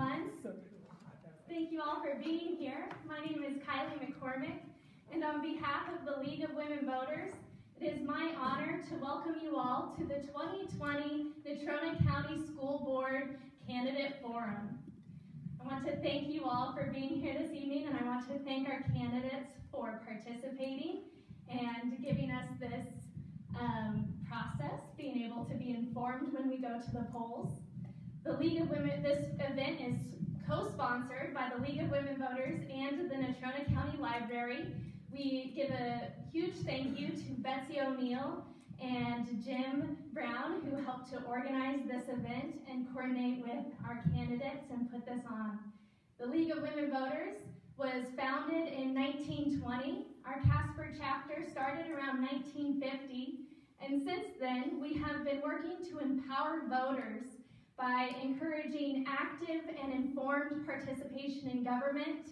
everyone. Thank you all for being here. My name is Kylie McCormick, and on behalf of the League of Women Voters, it is my honor to welcome you all to the 2020 Natrona County School Board Candidate Forum. I want to thank you all for being here this evening, and I want to thank our candidates for participating and giving us this process, being able to be informed when we go to the polls. The League of Women, this event is co-sponsored by the League of Women Voters and the Natrona County Library. We give a huge thank you to Betsy O'Neill and Jim Brown, who helped to organize this event and coordinate with our candidates and put this on. The League of Women Voters was founded in 1920. Our Casper chapter started around 1950, and since then we have been working to empower voters by encouraging active and informed participation in government,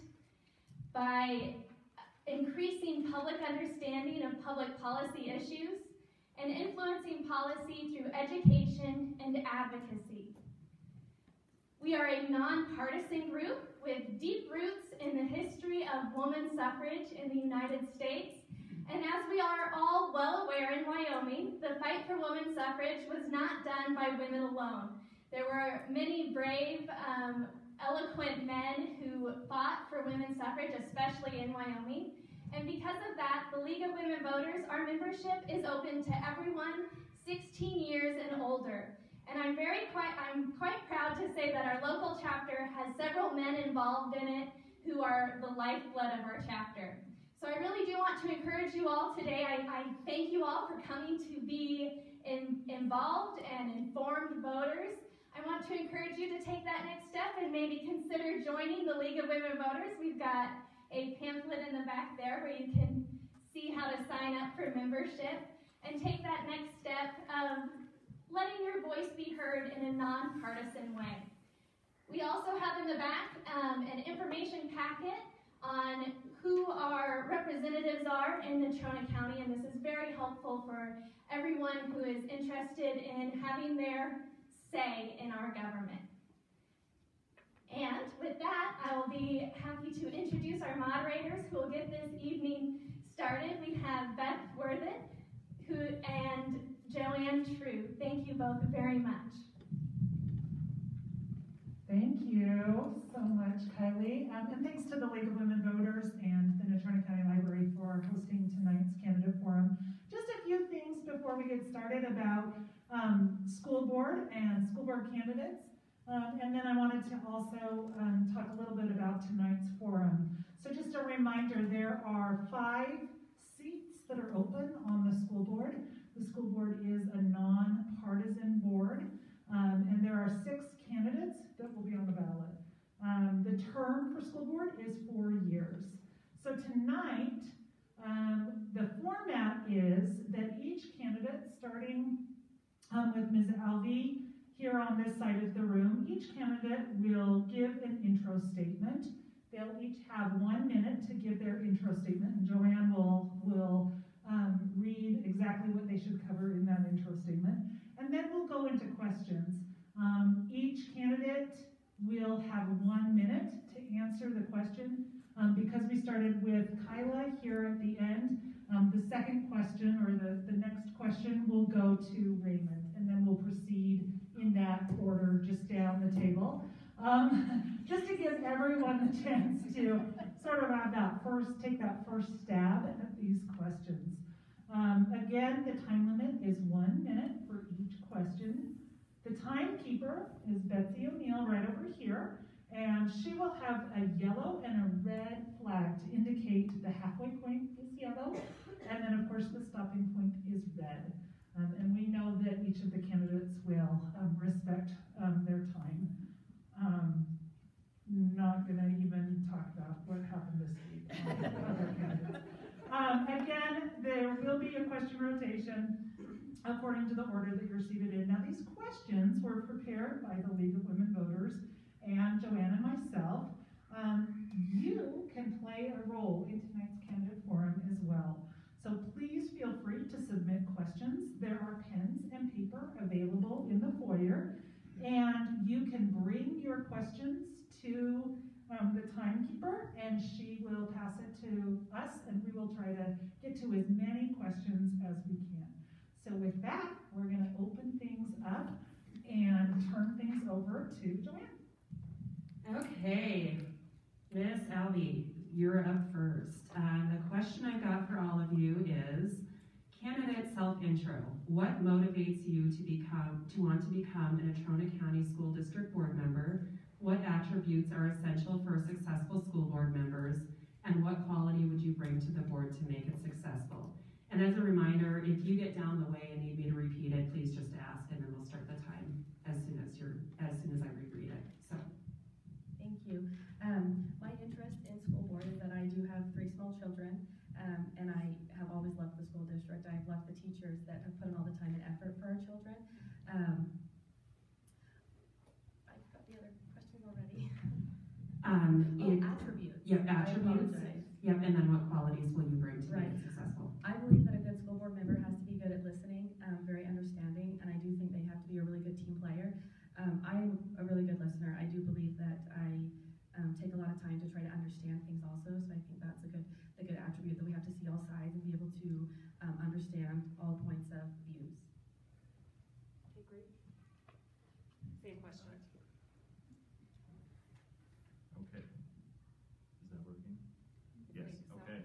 by increasing public understanding of public policy issues, and influencing policy through education and advocacy. We are a nonpartisan group with deep roots in the history of women's suffrage in the United States. And as we are all well aware in Wyoming, the fight for women's suffrage was not done by women alone. There were many brave, eloquent men who fought for women's suffrage, especially in Wyoming. And because of that, the League of Women Voters, our membership is open to everyone 16 years and older. And I'm quite proud to say that our local chapter has several men involved in it who are the lifeblood of our chapter. So I really do want to encourage you all today. I thank you all for coming to be involved and informed voters. I want to encourage you to take that next step and maybe consider joining the League of Women Voters. We've got a pamphlet in the back there where you can see how to sign up for membership and take that next step of letting your voice be heard in a nonpartisan way. We also have in the back an information packet on who our representatives are in Natrona County, and this is very helpful for everyone who is interested in having their say in our government. And with that, I will be happy to introduce our moderators who will get this evening started. We have Beth Worthing and Joanne True. Thank you both very much. Thank you so much, Kylie. And thanks to the League of Women Voters and the Natrona County Library for hosting tonight's candidate forum. Just a few things before we get started about school board and school board candidates. And then I wanted to also talk a little bit about tonight's forum. So just a reminder, there are 5 seats that are open on the school board. The school board is a nonpartisan board, and there are 6 candidates that will be on the ballot. The term for school board is 4 years. So tonight, the format is that each candidate, starting with Ms. Alvey here on this side of the room, each candidate will give an intro statement. They'll each have 1 minute to give their intro statement, and Joanne will read exactly what they should cover in that intro statement. And then we'll go into questions. Each candidate will have 1 minute to answer the question. Because we started with Kyla here at the end, the second question, or the next question, will go to Raymond, and then we'll proceed in that order just down the table. Just to give everyone the chance to sort of take that first stab at these questions. Again, the time limit is 1 minute for each question. The timekeeper is Betsy O'Neill right over here, and she will have a yellow and a red flag to indicate the halfway point is yellow, and then of course the stopping point is red. And we know that each of the candidates will respect their time. Not going to even talk about what happened this week. Again, there will be a question rotation according to the order that you're seated in. Now, these questions were prepared by the League of Women Voters and Joanne and myself. You can play a role in tonight's candidate forum as well. So please feel free to submit questions. There are pens and paper available in the foyer, and you can bring your questions the timekeeper, and she will pass it to us, and we will try to get to as many questions as we can. So with that, we're going to open things up and turn things over to Joanne. Okay, Miss Albee, you're up first. The question I've got for all of you is, candidate self-intro. What motivates you to want to become a Natrona County School District Board member? What attributes are essential for successful school board members? And what quality would you bring to the board to make it successful? And as a reminder, if you get down the way and need me to repeat it, please just ask, and then we'll start the time as soon as I reread it. So, thank you. My interest in school board is that I do have 3 small children, and I have always loved the school district. I've loved the teachers that have put in all the time and effort for our children. I've got the other questions already. Attributes. Yep, attributes. Yep, and then what qualities will you bring to make it successful? I believe that a good school board member has to be good at listening, very understanding, and I do think they have to be a really good team player. I'm a really good listener. I do believe that I take a lot of time to try to understand things also, so I think that's a good attribute, that we have to see all sides and be able to understand all points of views. Okay, great. Same question. Okay. Is that working? Yes, okay.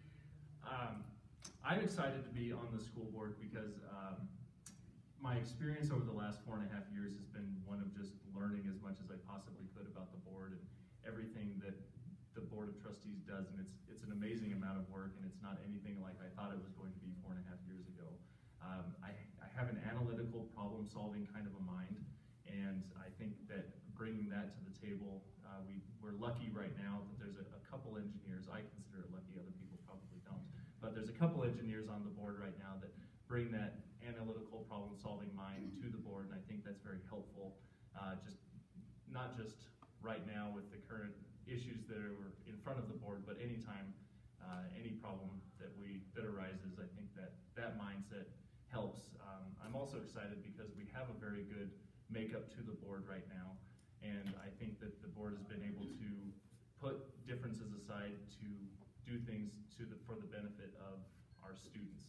I'm excited to be on the school board because my experience over the last 4.5 years has been one of just learning as much as I possibly could about the board and everything that the Board of Trustees does, and it's an amazing amount of work, and it's not anything like I thought it was going to be 4.5 years ago. I have an analytical, problem-solving kind of a mind, and I think that bringing that to the table, we're lucky right now that there's a couple engineers. I consider it lucky, other people probably don't, but there's a couple engineers on the board right now that bring that analytical, problem-solving mind to the board, and I think that's very helpful. Not just right now with the current issues that are in front of the board, but anytime any problem that arises, I think that mindset helps. I'm also excited because we have a very good makeup to the board right now, and I think that the board has been able to put differences aside to do things for the benefit of our students.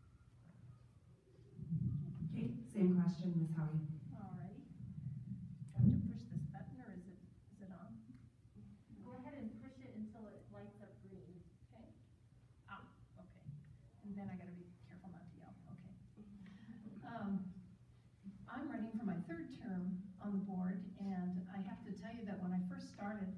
Okay, same question, Ms. Howie. Alrighty. Do I have to push this button, or is it on? Go ahead and push it until it lights up green. Okay. Okay. And then I gotta be careful not to yell. Okay. I'm running for my 3rd term on the board, and I have to tell you that when I first started,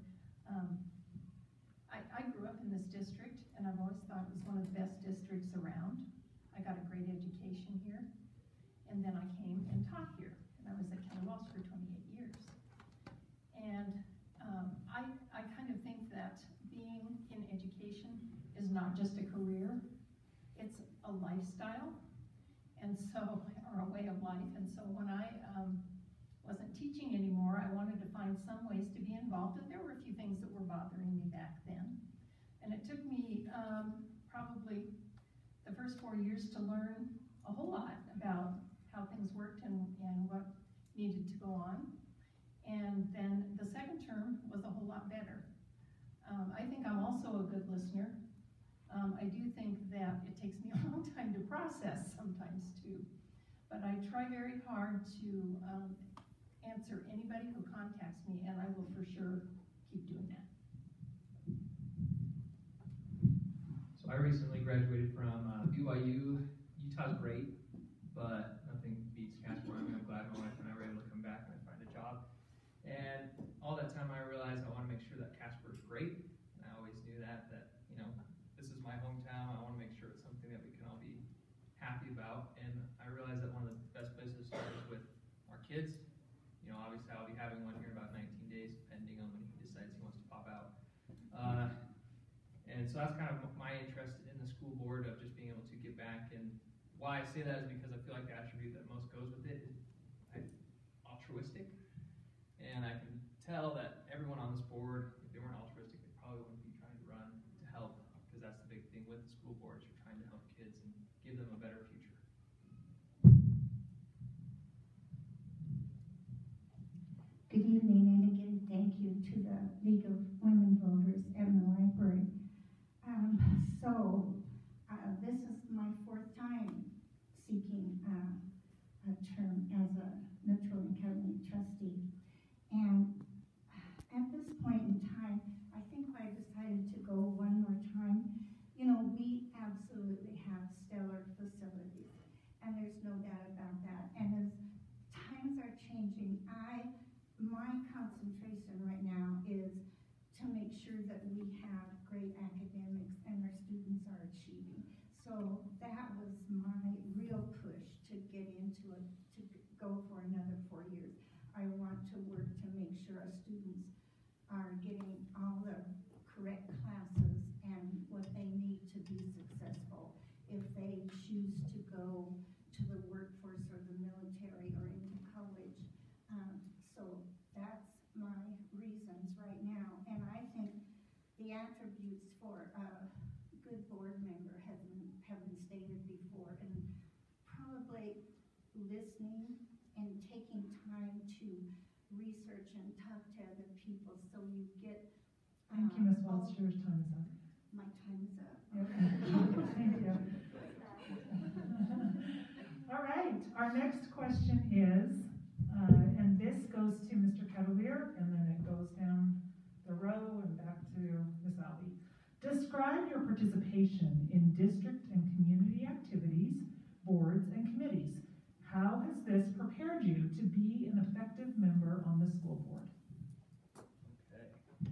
I grew up in this district, and I've always thought it was one of the best districts around. I got a great education here, and then I came and taught here, and I was at Kelly Walsh for 28 years. And I kind of think that being in education is not just a career, it's a lifestyle, and so, or a way of life. And so when I wasn't teaching anymore, I wanted to find some ways to be involved, and there were a few things that were bothering me back then. And it took me probably the first 4 years to learn a whole lot about how things worked and what needed to go on. And then the 2nd term was a whole lot better. I think I'm also a good listener. I do think that it takes me a long time to process sometimes too. But I try very hard to answer anybody who contacts me, and I will for sure keep doing that. So I recently graduated from BYU. Utah's great, but nothing beats Casper. I mean, I'm glad my wife and I were able to come back and find a job. And all that time I realized I want to make sure that Casper is great. And I always knew that you know, this is my hometown. I want to make sure it's something that we can all be happy about. And I realized that one of the best places to start is with our kids. You know, obviously I'll be having one here in about 19 days, depending on when he decides he wants to pop out. And so that's kind of my interest in the school board, of just being able to give back. And why I say that is because I feel like the attribute that most goes with it is altruistic. And I can tell that everyone on this board, if they weren't altruistic, they probably wouldn't be trying to run to help, because that's the big thing with the school board, is you're trying to help kids and give them a better future. Good evening, and again, thank you you to the League of Women Voters and the library. This is my 4th time seeking a term as a Natrona County trustee. And at this point in time, I think I decided to go one more time. You know, we absolutely have stellar facilities, and there's no doubt about that. And as times are changing, my concentration right now is to make sure that we have great academics and our students are achieving. So that was my real push to get into it, to go for another 4 years. I want to work to make sure our students are getting all the correct classes and what they need to be successful if they choose to go to the workforce or the military or into college. So that's my reasons right now. And I think the attributes for a good board member have been stated before, and probably listening and taking time to research and talk to other people so you get Thank you, Ms. Walsh. Your time is up. My time is up. Yep. Thank you. All right, our next question is, and this goes to Mr. Cavalier, and then it goes down the row and back to Ms. Albee. Describe your participation in district and community activities, boards, and committees. How has this prepared you to be an effective member on the school board? Okay.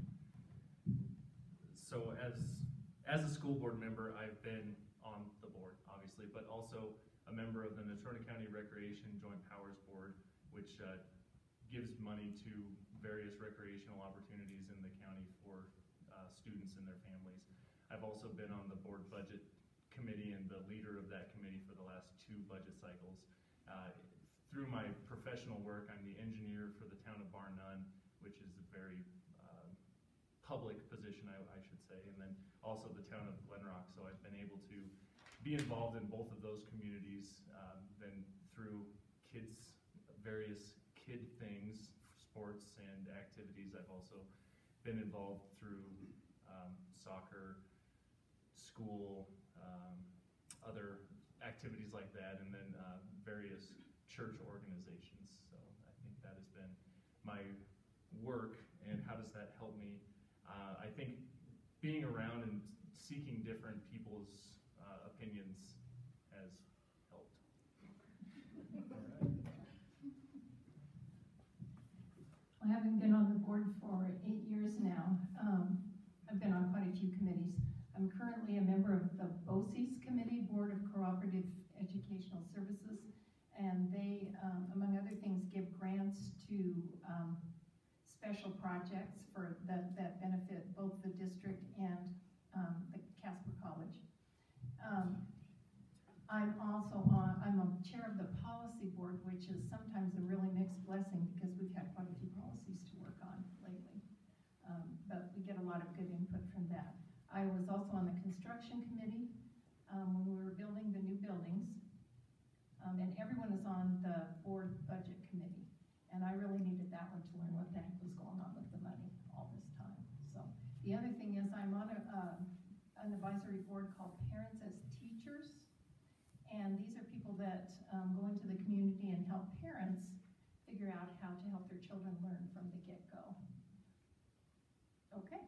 So as a school board member, I've been on the board, obviously, but also a member of the Natrona County Recreation Joint Powers Board, which gives money to various recreational opportunities in the county for students and their families. I've also been on the board budget committee and the leader of that committee for the last 2 budget cycles. Through my professional work, I'm the engineer for the town of Bar None, which is a very public position, I should say, and then also the town of Glen Rock. So I've been able to be involved in both of those communities, then through various kid things, sports and activities. I've also been involved through soccer, school, other activities like that, and then various church organizations. So I think that has been my work. And how does that help me? I think being around and seeking different people's opinions has helped. I haven't been on the board for 8 years now. I've been on quite a few committees. I'm currently a member of the BOCES Committee, Board of Cooperative Educational Services, and they, among other things, give grants to special projects that benefit both the district and the Casper College. I'm a chair of the policy board, which is sometimes a really mixed blessing because we've had quite a few policies to work on lately. But we get a lot of good input from that. I was also on the construction committee when we were building the new buildings. And everyone is on the board budget committee. And I really needed that one to learn what the heck was going on with the money all this time. So the other thing is I'm on an advisory board called Parents as Teachers. And these are people that go into the community and help parents figure out how to help their children learn from the get-go. Okay.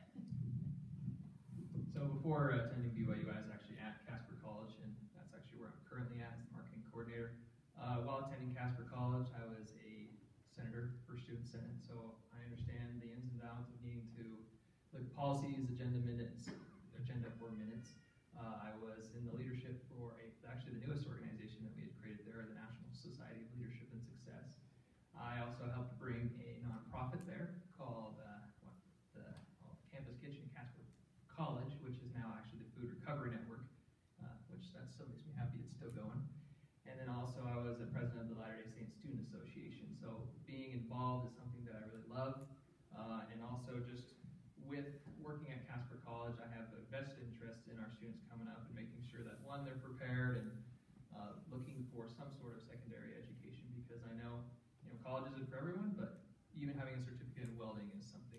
So before attending BYU, I was actually at Casper College, and that's actually where I'm currently at as the marketing coordinator. While attending Casper College, I was a senator for Student Senate, so I understand the ins and outs of needing to look at policies, agenda for minutes. I was in the leadership for actually the newest organization that we had created there, the National Society of Leadership and Success. I also helped bring a nonprofit there called the Campus Kitchen at Casper College, which is now actually the Food Recovery Network, which that still makes me happy it's still going. And then also I was the president of the Latter-day Saints Student Association. So being involved is something that I really love. And also just with working at Casper College, I have a vested interest in our students coming up and making sure that, one, they're prepared and looking for some sort of secondary education, because I know college isn't for everyone, but even having a certificate in welding is something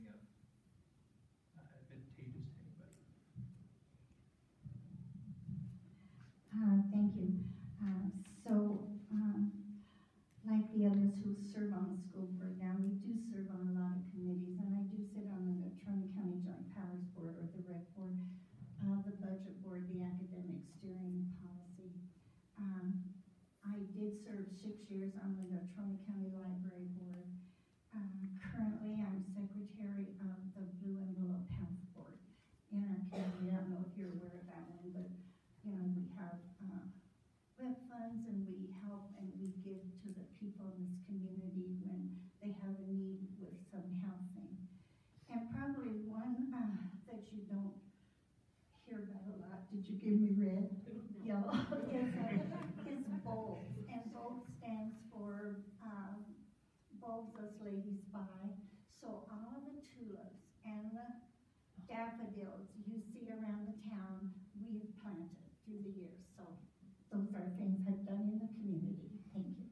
us who serve on the school board now, we do serve on a lot of committees, and I do sit on the Natrona County Joint Powers Board, or the Rec Board, the Budget Board, the Academic Steering Policy. I did serve 6 years on the Natrona County Library Board. Currently, I'm secretary of the Blue Envelope Health Board in our community. I don't know if you're aware of that one, but you know, we have funds, and we help and we give to the people in this community when they have a need with some housing. And probably one that you don't hear about a lot, did you give me red? Yellow, is bulbs. And bulb stands for bulbs us ladies buy. So all of the tulips and the daffodils you see around the town, we have planted through the years. So those are things I've done in the community. Thank you.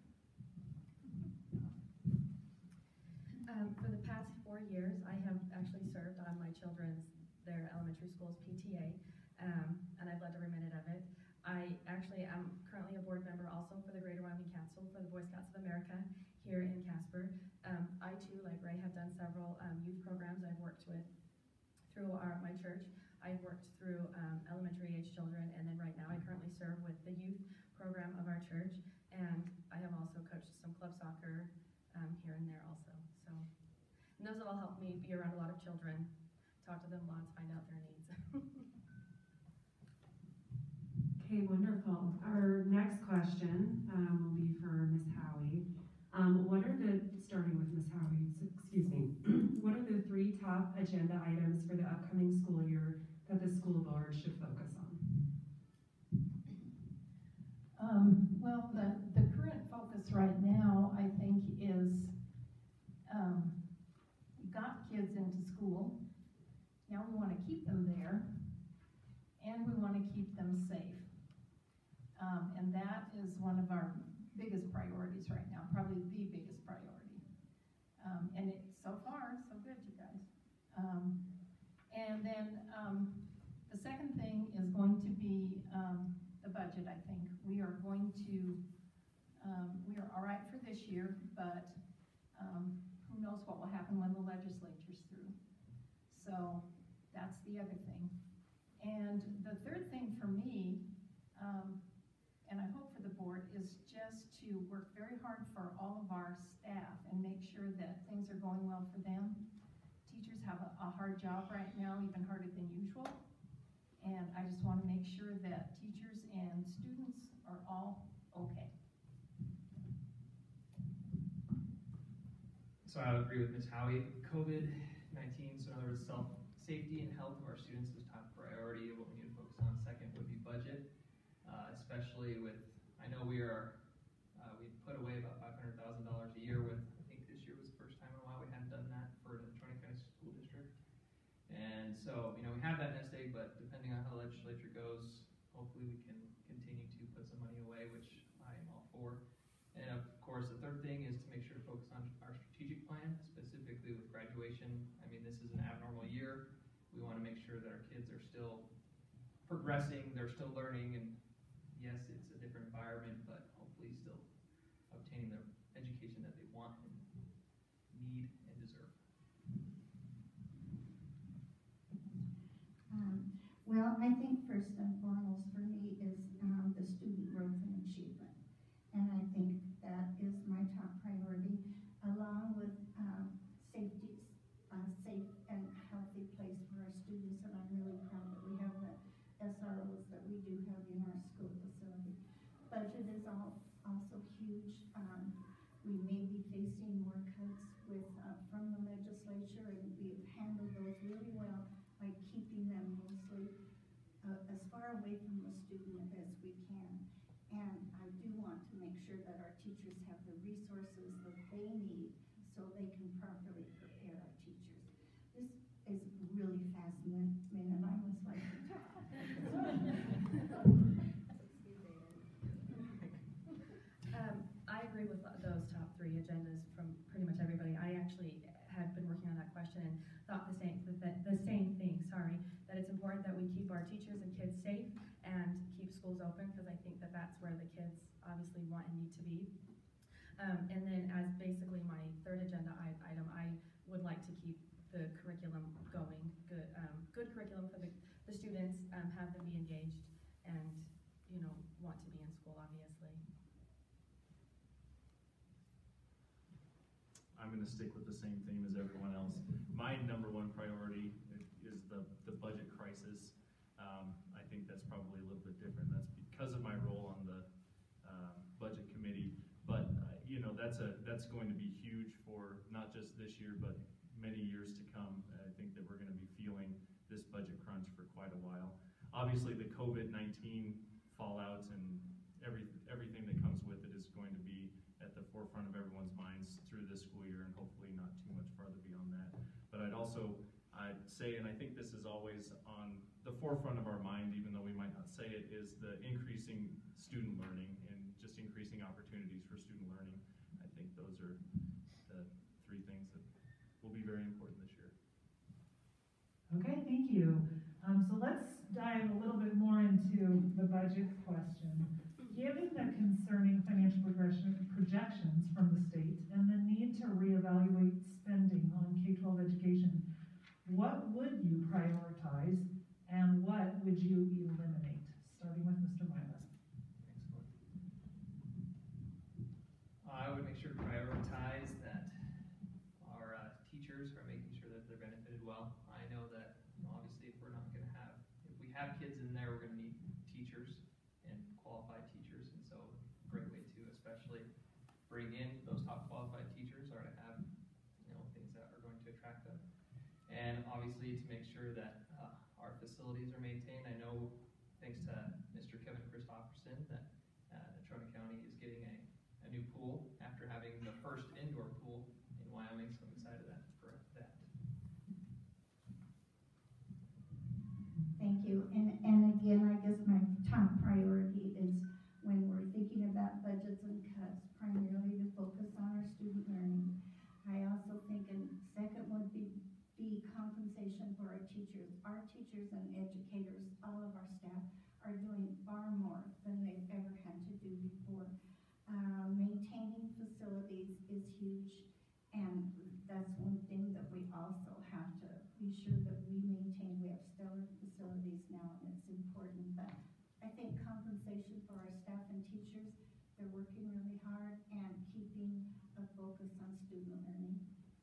For the past 4 years, I have actually served on my their elementary school's PTA, and I've loved every minute of it. I actually am currently a board member also for the Greater Wyoming Council for the Boy Scouts of America here in Casper. I too, like Ray, have done several youth programs I've worked with through my church. I've worked through elementary age children, and then right now I currently serve with the youth program of our church, and I have also coached some club soccer here and there also. So, and those have all helped me be around a lot of children, talk to them lots, find out their needs. Okay, wonderful. Our next question will be for Ms. Howie. Starting with Ms. Howie, excuse me, what are the 3 top agenda items for the upcoming school year that the school board should focus on? Well, the current focus right now, I think, is we got kids into school. Now we want to keep them there, and we want to keep them safe. And that is one of our biggest priorities right now, probably the biggest priority. And so far, so good, you guys. And then the second thing is going to be the budget, I think. We are going to, we are all right for this year, but who knows what will happen when the legislature's through. So that's the other thing. And the third thing for me, and I hope for the board, is just to work very hard for all of our staff and make sure that things are going well for them. Teachers have a hard job right now, even harder than usual. And I just want to make sure that teachers and students are all okay. So I would agree with Ms. Howie. COVID-19, so in other words, safety and health of our students is top priority. What we need to focus on second would be budget, especially with, I know we put away about $500,000 a year with, I think this year was the first time in a while we hadn't done that for the Natrona County School District. And so, we have that nest egg, but depending on how the legislature goes, hopefully we can continue to put some money away, which I am all for. And of course, the third thing is to make sure to focus on our strategic plan, specifically with graduation. I mean, this is an abnormal year. We want to make sure that our kids are still progressing, they're still learning, and yes, it's a different environment, but hopefully still obtaining the education that they want and need and deserve. Well, I think first and foremost for me is the student growth and achievement. And I think that is my top priority, along with safety, safe and healthy place for our students. And I'm really proud that we have the SROs that we do have in our school facility. Budget is also huge. We may be facing more cuts from the legislature, and we've handled those really well by keeping them mostly as far away from the student as we can. And I do want to make sure that our teachers have the resources that they need so they can properly prepare our teachers. This is really fascinating, and I must like to talk. I agree with those top 3 agendas from pretty much everybody. I actually had been working on that question and thought the same thing, that it's important that we keep our teachers and kids safe and keep schools open, because I think that that's where the kids obviously want and need to be. And then as basically my third agenda item, I would like to keep the curriculum going, good curriculum for the students, have them be engaged and, you know, want to be in school, obviously. I'm going to stick with the same theme as everyone else. My number one priority is the budget crisis. I think that's probably a little bit different. That's because of my role on the budget committee. But you know, that's going to be huge for not just this year, but many years to come. I think that we're going to be feeling this budget crunch for quite a while. Obviously, the COVID-19 fallout and everything that comes with it is going to be at the forefront of everyone's minds through this school year, and hopefully not too much farther beyond that. But I'd say, and I think this is always on the forefront of our mind, even though we might not say it, is the increasing student learning and just increasing opportunities for student learning. I think those are the three things that will be very important this year. Okay, thank you. So let's dive a little bit more into the budget question. Given the concerning financial projections from the state and the need to reevaluate spending on K-12 education, what would you prioritize and what would you eliminate? Starting with Mr. Myler. Excellent. I would make sure to prioritize that our teachers are making sure that they're benefited well. I know that, you know, obviously if we have kids in there, we're going to need teachers and qualified teachers, and so a great way to especially bring in those top qualified teachers are to have, you know, things that are going to attract them, and obviously to make sure that our facilities are maintained. I know, thanks to Mr. Kevin Christopherson, that Natrona County is getting a new pool after having the first indoor pool in Wyoming, so I'm excited for that. Thank you. And again, I guess my top priority is when we're thinking about budgets and cuts, primarily to focus on our student learning. I also think second would be compensation for our teachers. Our teachers and educators, all of our staff, are doing far more than they've ever had to do before. Maintaining facilities is huge, and that's one thing that we also have to be sure that we maintain. We have stellar facilities now, and it's important. But I think compensation for our staff and teachers, they're working really hard and keeping a focus on student learning.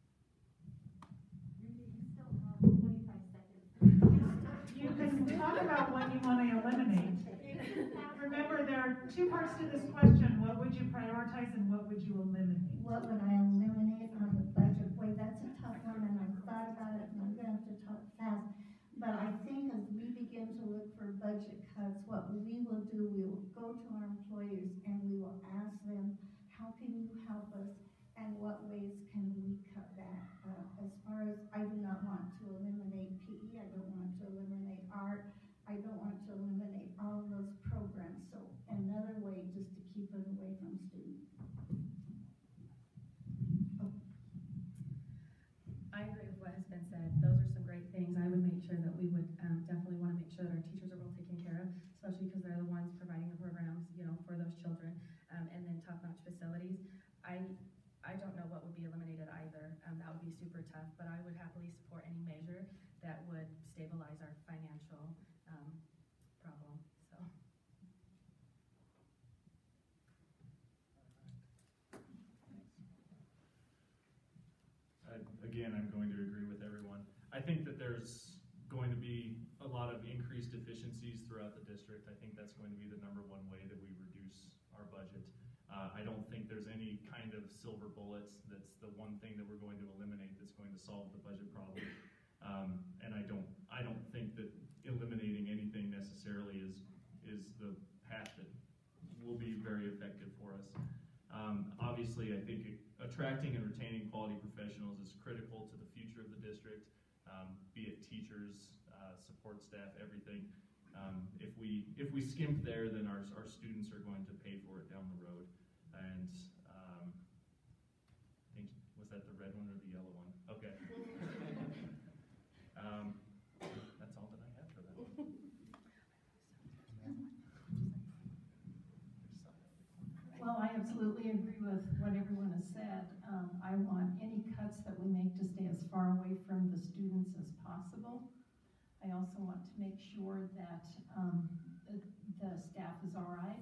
You still have 25 seconds. You can talk about what you want to eliminate. Remember, there are two parts to this question. What would you prioritize and what would you eliminate? What would I eliminate on the budget? Boy, that's a tough one, and I've thought about it, and I'm going to have to talk fast. But I think as we begin to look for budget cuts, what we will do, we will go to our employers and we will ask them, how can you help us and what ways can we cut back? As far as, I do not want to eliminate PE, I don't want to eliminate art, I don't want to eliminate all of those programs. So another way just to keep it away from students. I agree with what has been said. Those are some great things. I would make sure that we would definitely want to make sure that our teachers are well taken care of, especially because they're the ones providing the programs, you know, for those children, and then top-notch facilities. I don't know what would be eliminated either. That would be super tough, but I would happily support any measure that would stabilize our financial problem. So. Again, I'm going to agree with everyone. I think that there's going to be a lot of increased efficiencies throughout the district. I think that's going to be the number one way that we reduce our budget. I don't think there's any kind of silver bullet that's the one thing that we're going to eliminate that's going to solve the budget problem. And I don't think that eliminating anything necessarily is the path that will be very effective for us. Obviously, I think attracting and retaining quality professionals is critical to the future of the district, be it teachers, support staff, everything. If we skimp there, then our students are going to pay for it down the road. And I think, was that the red one or the yellow one? Okay. That's all that I have for that. Well, I have absolutely agree with what everyone has said. I want any cuts that we make to stay as far away from the students as possible. I also want to make sure that the staff is all right.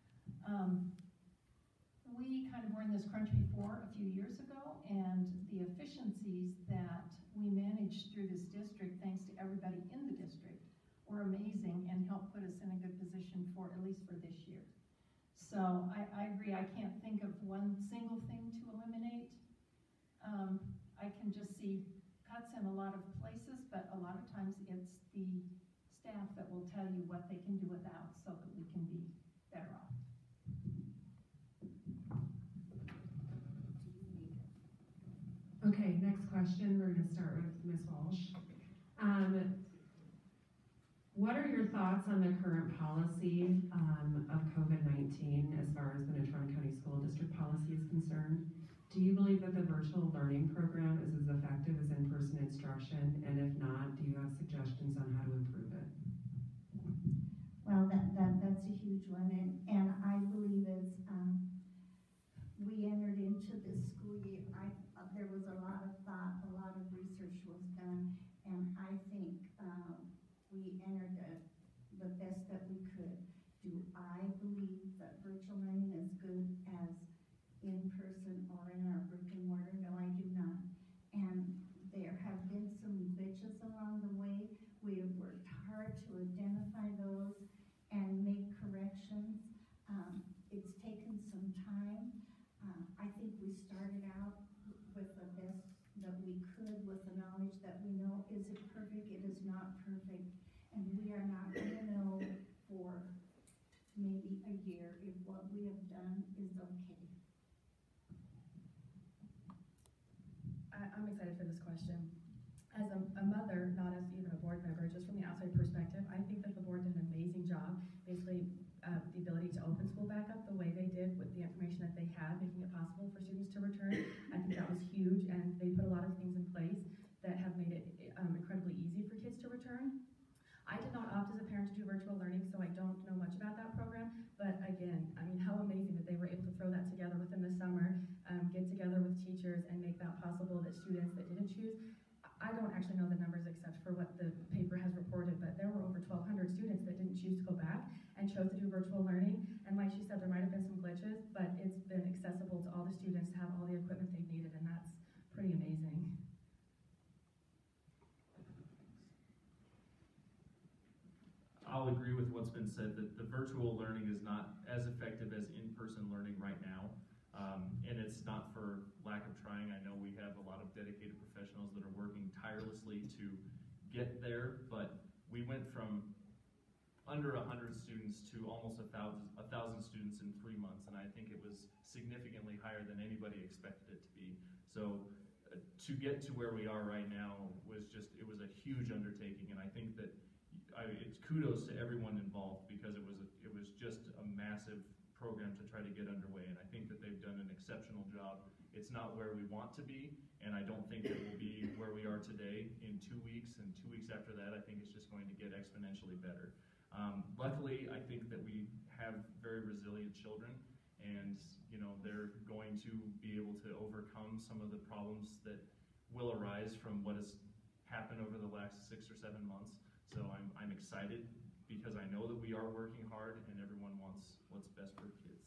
We kind of were in this crunch before a few years ago, and the efficiencies that we managed through this district, thanks to everybody in the district, were amazing and helped put us in a good position for, at least for this year. So I agree, I can't think of one single thing to eliminate. I can just see cuts in a lot of places, but a lot of times it's the staff that will tell you what they can do without so that we can be better off. Okay, next question. We're going to start with Ms. Walsh. What are your thoughts on the current policy of COVID-19 as far as the Natrona County School District policy is concerned? Do you believe that the virtual learning program is as effective as in-person instruction? And if not, do you have suggestions on how to improve it? Well, that's a huge one, and I believe as we entered into this school year, there was a lot of thought, a lot of research was done, and I think we entered the best that we could. Do I believe that virtual learning is good as in-person or in our brick and mortar? No, I do not. And there have been some glitches along the way. We have worked hard to identify those and make corrections. It's taken some time. I think we started out with the best that we could with the knowledge that we know. Is it perfect? It is not perfect. And we are not going to know for maybe a year if what we have done is okay. I'm excited for this question. As a mother, not as even a board member, just from the outside perspective, I think that the board did an amazing job. Basically, the ability to open school back up the way they did with the information that they had, making it possible for students to return. I think that was huge, and they put a lot of things in place that have made it incredibly easy for kids to return. I did not opt as a parent to do virtual learning, so I don't know much about that program, but again, I mean, how amazing that they were able to throw that together within the summer, get together with teachers and make that possible that students that didn't choose. I don't actually know the numbers except for what the paper has reported, but there were over 1,200 students that didn't choose to go back and chose to do virtual learning. And like she said, there might have been some glitches, but it's been accessible to all the students to have all the equipment they've needed, and that's pretty amazing. I'll agree with what's been said, that the virtual learning is not as effective as in-person learning right now. And it's not for lack of trying. I know we have a lot of dedicated professionals that are working tirelessly to get there, but we went from under 100 students to almost 1,000 students in 3 months, and I think it was significantly higher than anybody expected it to be. So to get to where we are right now was it was a huge undertaking, and I think that it's kudos to everyone involved, because it was just a massive program to try to get underway, and I think that they've done an exceptional job. It's not where we want to be, and I don't think it will be where we are today in 2 weeks, and 2 weeks after that, I think it's just going to get exponentially better. Luckily, I think that we have very resilient children, and they're going to be able to overcome some of the problems that will arise from what has happened over the last 6 or 7 months. So I'm excited, because I know that we are working hard and everyone wants what's best for kids.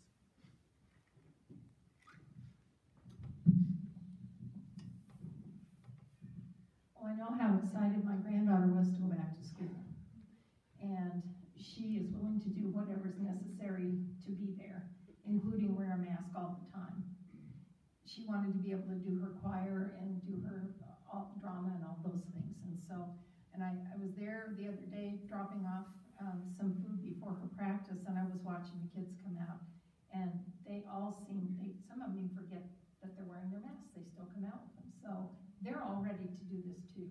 Well, I know how excited my granddaughter was to go back to school. And she is willing to do whatever is necessary to be there, including wear a mask all the time. She wanted to be able to do her choir and do her drama and all those things. And I was there the other day dropping off some food before her practice, and I was watching the kids come out, and they all some of them even forget that they're wearing their masks. They still come out with them. So they're all ready to do this too.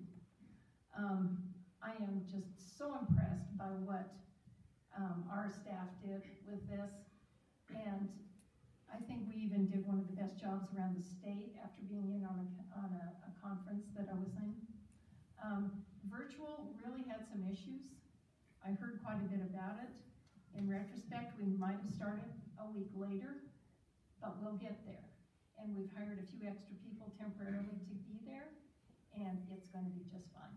I am just so impressed by what our staff did with this, and I think we even did one of the best jobs around the state after being in on a conference that I was in. Virtual really had some issues. I heard quite a bit about it. In retrospect, we might have started a week later, but we'll get there. And we've hired a few extra people temporarily to be there, and it's going to be just fine.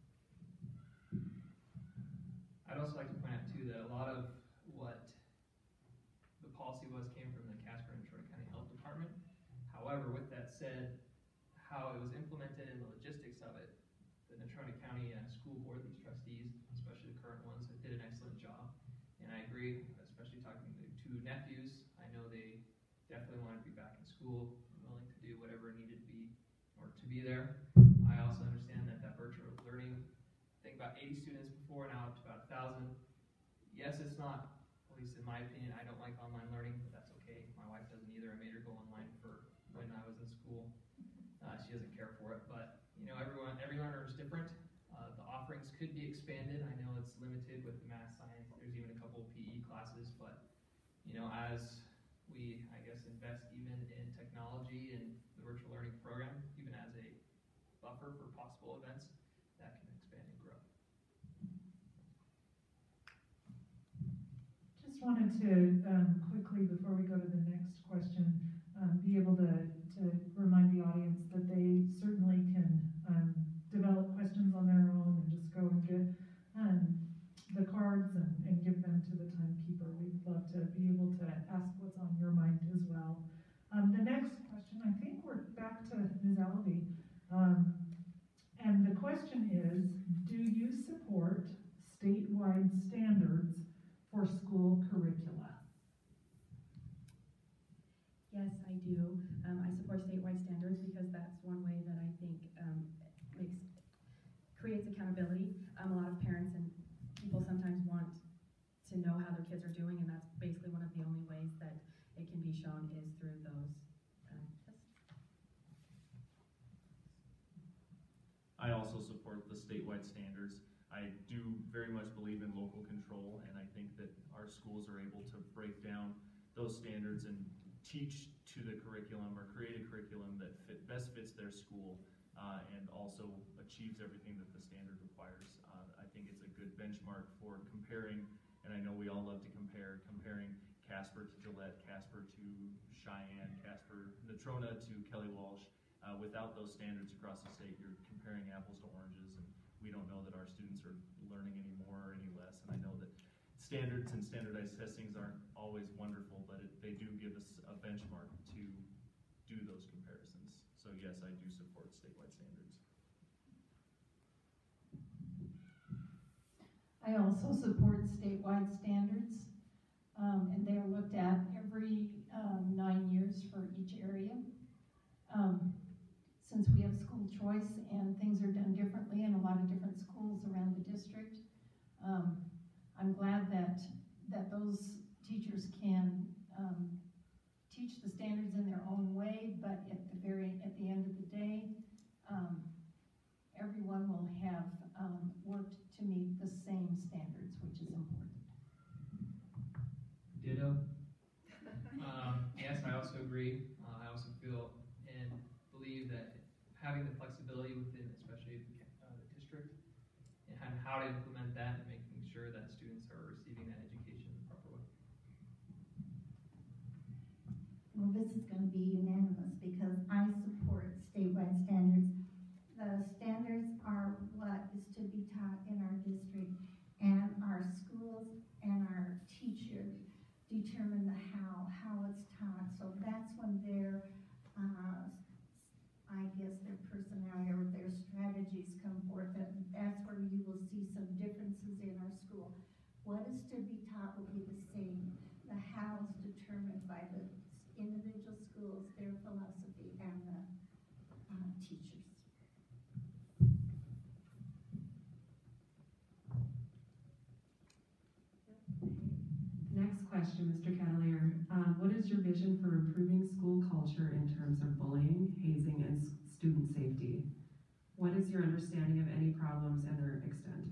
I'd also like to point out too that a lot of what the policy came from the Casper and Natrona County Health Department. However, with that said, how it was implemented and the logistics of it, the Natrona County School Board, these trustees, especially the current ones, did an excellent job. And I agree, especially talking to two nephews, I know they definitely want to be back in school, willing to do whatever needed to be or to be there. I also understand that virtual learning, I think about 80 students before, now up to about 1,000. Yes, it's not, at least in my opinion, I don't like online learning, but that's okay. My wife doesn't either. I made her go online for when I was in school. She doesn't care for it, but you know, every learner is different. The offerings could be expanded. I know it's limited with the math, science. There's even a couple PE classes, but you know, as we, I guess, invest even in technology and the virtual learning program, even as a buffer for possible events, that can expand and grow. Just wanted to quickly, before we go to the next question, be able to remind the audience that they certainly can develop questions on their own and just go and get the cards and give them to the timekeeper. We'd love to be able to ask what's on your mind as well. The next question, I think we're back to Ms. Albee. And the question is, do you support statewide standards for school curricula? Yes, I do. I support statewide standards because that's one way that I think creates accountability. A lot of parents and people sometimes want to know how their kids are doing, and that's basically one of the only ways that it can be shown is through those tests. I also support the statewide standards. I do very much believe in local control, and I think that our schools are able to break down those standards and teach to the curriculum or create a curriculum that best fits their school and also achieves everything that the standard requires. I think it's a good benchmark for comparing, and I know we all love to comparing Casper to Gillette, Casper to Cheyenne, Natrona to Kelly Walsh. Without those standards across the state, you're comparing apples to oranges, and we don't know that our students are learning any more or any less. And I know that standards and standardized testings aren't always wonderful, but they do give us a benchmark to do those comparisons. So yes, I do support statewide standards. I also support statewide standards, and they are looked at every 9 years for each area. Since we have school choice and things are done differently in a lot of different schools around the district, I'm glad that those teachers can teach the standards in their own way, but at the end of the day, everyone will have worked to meet the same standards, which is important. Ditto. Yes, I also agree. I also feel and believe that having the flexibility within, especially the district, and how to implement that and making sure that students are receiving that education in the proper way. Well, this is going to be unanimous because I support statewide standards. The standards are what is to be taught in our district, and our schools and our teachers determine the how it's taught. So that's when their, I guess, their personality or their strategies come forth. And that's where you will see some differences in our school. What is to be taught will be the same. The how is determined by the individual schools, their philosophy, and the teachers. Next question, Mr. Cavalier. What is your vision for improving school culture in terms of bullying, hazing, and student safety? What is your understanding of any problems and their extent?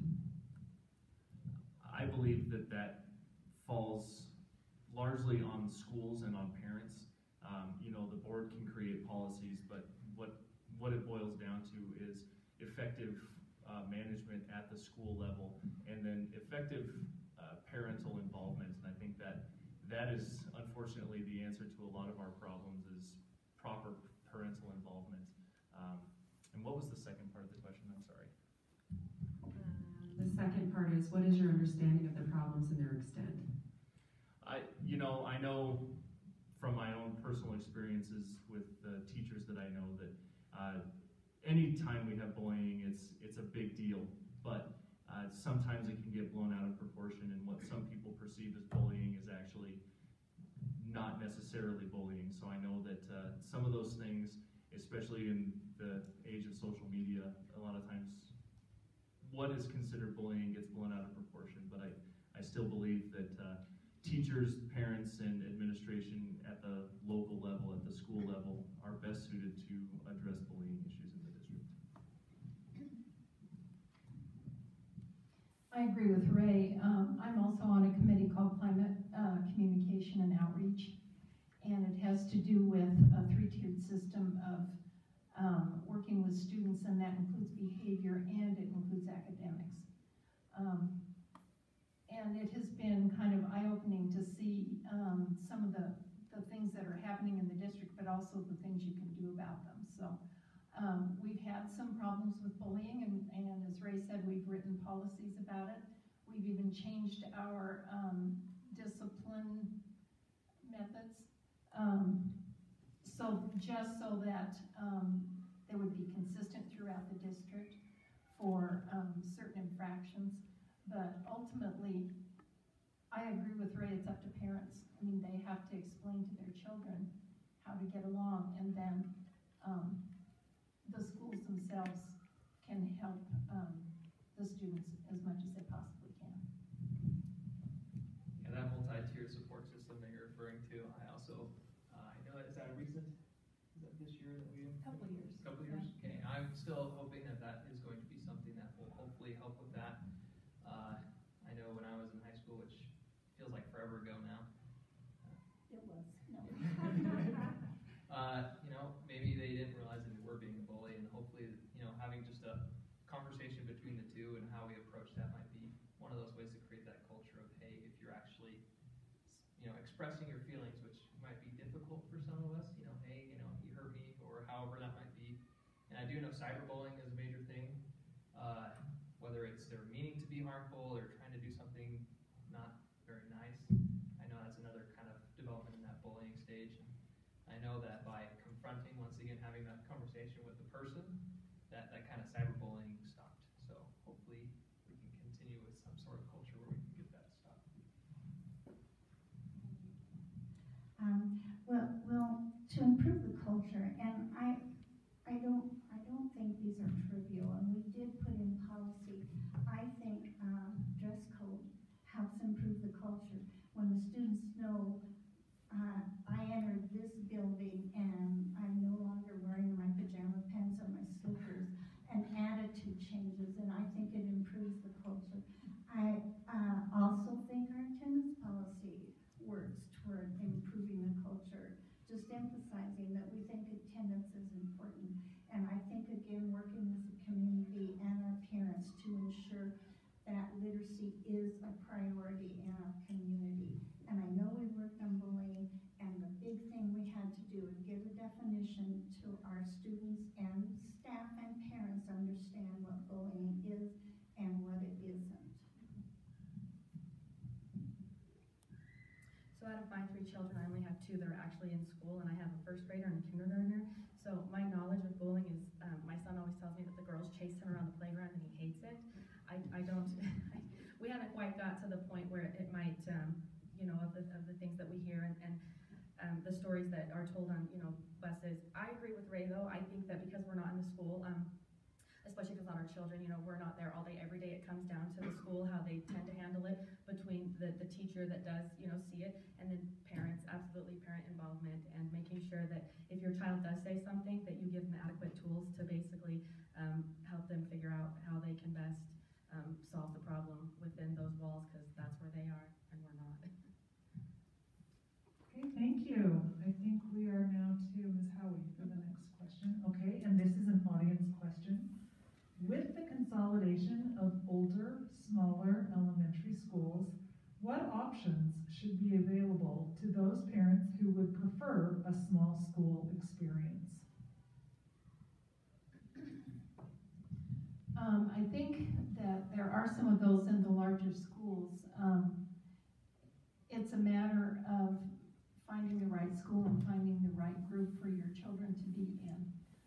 I believe that falls largely on schools and on parents. You know, the board can create policies, but what it boils down to is effective management at the school level, and then effective parental involvement. And I think that is unfortunately unfortunately, the answer to a lot of our problems is proper parental involvement. And what was the second part of the question? I'm sorry. The second part is, what is your understanding of the problems and their extent? I know from my own personal experiences with the teachers that I know that any time we have bullying, it's a big deal. But sometimes it can get blown out of proportion, and what some people perceive as bullying is actually not necessarily bullying. So I know that some of those things, especially in the age of social media, a lot of times what is considered bullying gets blown out of proportion. But I still believe that teachers, parents, and administration at the local level, at the school level, are best suited to address bullying issues in the district. I agree with Ray. I'm also on a committee called Climate Communication and Outreach, and it has to do with a three-tiered system of working with students, and that includes behavior and it includes academics. And it has been kind of eye-opening to see some of the things that are happening in the district, but also the things you can do about them. So we've had some problems with bullying, and as Ray said, we've written policies about it. We've even changed our discipline methods. So just so that they would be consistent throughout the district for certain infractions. But ultimately, I agree with Ray, it's up to parents. I mean, they have to explain to their children how to get along, and then the schools themselves can help the students as much as they possibly can. Yeah, that multi-tiered support system that you're referring to, I also, I know, is that recent? Is that this year that we have? Couple of years. Couple of years? Okay, I'm still hoping that is going to be something that will hopefully help with that. I know when I was in high school, which feels like forever ago now. It was, no. Maybe they didn't realize that they were being a bully, and hopefully, having just a conversation between the two and how we approach that might be one of those ways to create that culture of, hey, if you're actually, expressing your feelings, which might be difficult for some of us, hey, you hurt me, or however that might be. And I do know cyberbullying is a major thing, whether it's they're meaning to be harmful or trying to do something not very nice. I know that's another kind of development in that bullying stage. I know that by confronting, once again, having that conversation with the person, that kind of cyberbullying stopped. So hopefully we can continue with some sort of culture where we can get that stopped. Well, to improve the culture, and I don't think these are trivial, and we did put in policy. I think dress code helps improve the culture. When the students know I entered this building and I'm no longer wearing my pajama pants or my slippers, an attitude changes, and I think it improves the culture. I also think our attendance policy works toward improving the culture, just emphasizing that we think attendance is important. And I think, again, working with the community and our parents to ensure that literacy is a priority in our community. And I know we worked on bullying, and the big thing we had to do is give a definition to our students and staff and parents understand what bullying is and what it isn't. So out of my 3 children, I only have 2 that are actually in school, and I have a first grader and a kindergartner. So my knowledge of bullying is, my son always tells me that the girls chase him around the playground and he hates it. I don't, we haven't quite got to the point where it might, of the things that we hear and the stories that are told on, buses. I agree with Ray though. I think that because we're not in the school, especially because on our children, we're not there all day, every day. It comes down to the school, how they tend to handle it between the teacher that does, see it, and then parents, absolutely parent involvement, and making sure that if your child does say something, that you give them adequate tools to basically help them figure out how they can best solve the problem within those walls, because that's where they are and we're not. Okay, thank you. I think we are now to Ms. Howie for the next question. Okay, and this is an audience question. With the consolidation of older, smaller elementary schools, what options should be available to those parents who would prefer a small school experience? I think that there are some of those in the larger schools. It's a matter of finding the right school and finding the right group for your children to be in.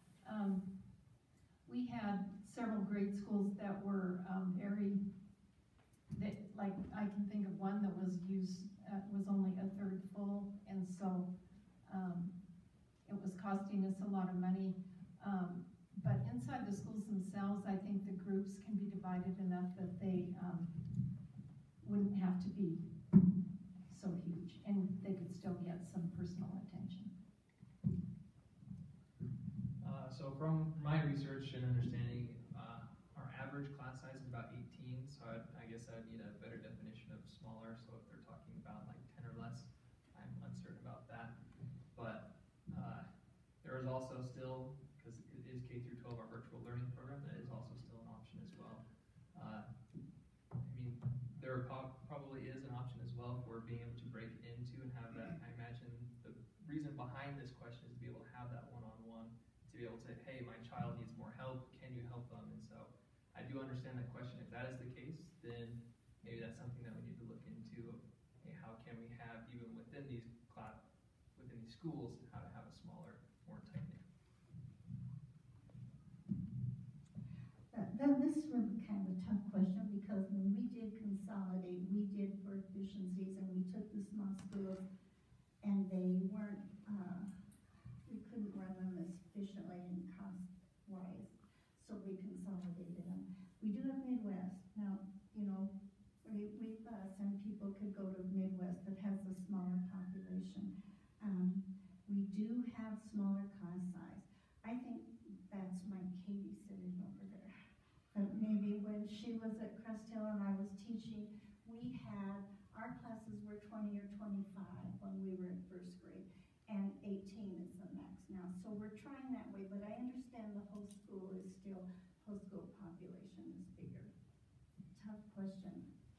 We had several grade schools that were like I can think of one that was only a third full, and so it was costing us a lot of money. But inside the schools themselves, I think the groups can be divided enough that they wouldn't have to be so huge, and they could still get some personal attention. So from my research and understanding, our average class size is about 18, so I guess I would need a better definition of smaller, so if they're talking about like 10 or less, I'm uncertain about that. But there is also still, because it is K through 12, our virtual learning program, that is also still an option as well. I mean, there probably is an option as well for being able to break into and have that. I imagine the reason behind this question is to be able to have that one-on-one, to be able to say, hey, my child needs more help, can you help them? And so I do understand that question. If that is the case, then maybe that's something that we need to look into. Hey, how can we have, even within these schools, how to have a smaller, more tight-knit. This is really kind of a tough question, because when we did consolidate, we did for efficiencies, and we took the small schools, and they weren't, we couldn't run them as efficiently and cost-wise, so we consolidated them. We do have Midwest. Now, you know, we've some people could go to Midwest that has a smaller population. We do have smaller class size. I think that's my Katie sitting over there. But maybe when she was at Crest Hill and I was teaching, our classes were 20 or 25 when we were in first grade, and 18 is the max now. So we're trying that way, but I understand the whole school population is bigger. Tough question.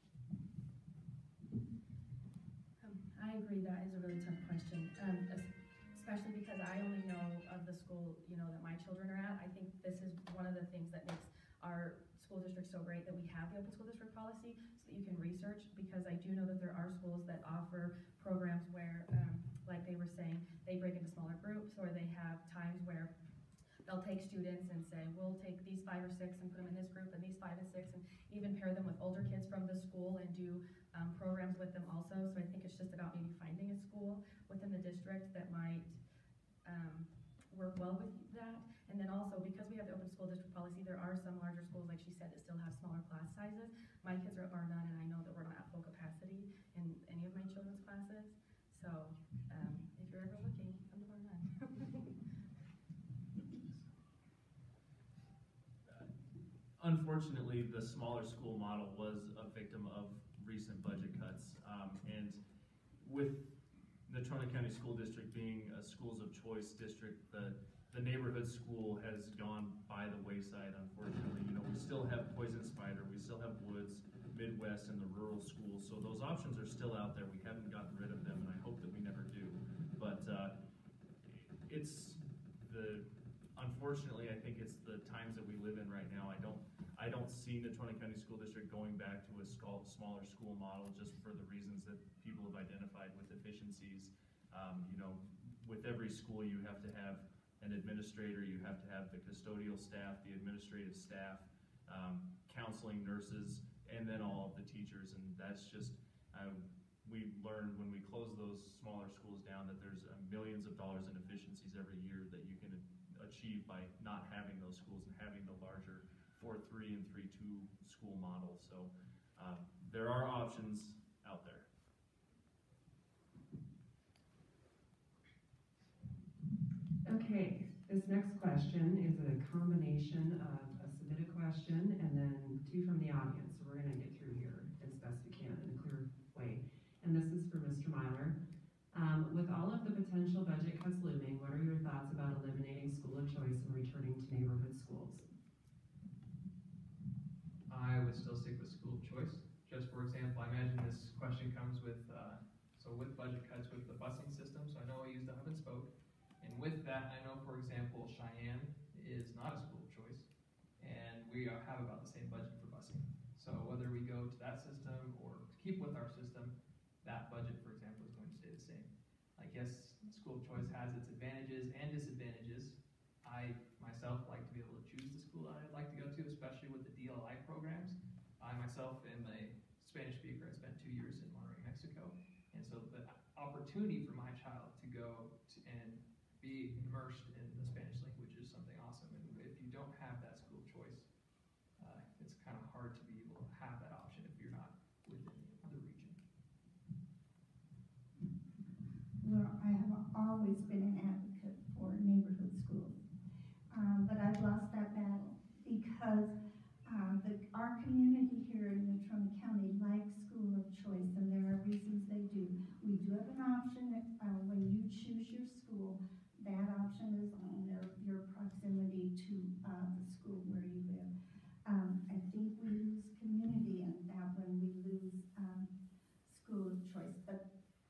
I agree, that is a really tough question, especially because I only know of the school, that my children are at. I think this is one of the things that makes our school district so great, that we have the open school district policy, so that you can research, because I do know that there are schools that offer programs where, like they were saying, they break into smaller groups, or they have times where they'll take students and say, we'll take these 5 or 6 and put them in this group, and these 5 and 6, and even pair them with older kids from the school and do programs with them also. So I think it's just about maybe finding a school within the district that might work well with that. And then also, because we have the open school district policy, there are some larger schools, like she said, that still have smaller class sizes. My kids are at Bar None, and I know that we're not at full capacity in any of my children's classes. So if you're ever looking, come to Bar None. Unfortunately, the smaller school model was a victim of recent budget cuts. And with Natrona County School District being a schools of choice district, the neighborhood school has gone by the wayside, unfortunately. We still have Poison Spider, we still have Woods, Midwest, and the rural schools. So those options are still out there. We haven't gotten rid of them, and I hope that we never do. But unfortunately, I think it's the times that we live in right now. I don't see Natrona County School District going back to a smaller school model, just for the reasons that people have identified with efficiencies. With every school, you have to have an administrator, you have to have the custodial staff, the administrative staff, counseling nurses, and then all of the teachers. And that's just, we learned when we closed those smaller schools down that there's millions of dollars in efficiencies every year that you can achieve by not having those schools and having the larger 4-3 and 3-2 school model. So there are options out there. Okay, this next question is a combination of a submitted question and then 2 from the audience. So we're going to get through here as best we can in a clear way. And this is for Mr. Myler. With all of the potential budget cuts looming, what are your thoughts about eliminating school of choice and returning to neighborhood schools? I would still stick with school of choice. Just for example, I imagine this question comes with that. I know, for example, Cheyenne is not a school of choice, and we have about the same budget for busing. So whether we go to that system or keep with our system, that budget, for example, is going to stay the same. I guess school of choice has its advantages and disadvantages. I myself like to be able to choose the school that I'd like to go to, especially with the DLI programs. I myself am a Spanish speaker. I spent 2 years in Monterrey, Mexico. And so the opportunity for my child to go and be immersed in the Spanish language is something awesome. And if you don't have that school of choice, it's kind of hard to be able to have that option if you're not within the region. Well, I have always been an advocate for neighborhood schools, but I've lost that battle because our community here in Natrona County likes school of choice, and there are reasons they do. We do have an option when you choose your school. That option is on your proximity to the school where you live. I think we lose community in that when we lose school of choice, but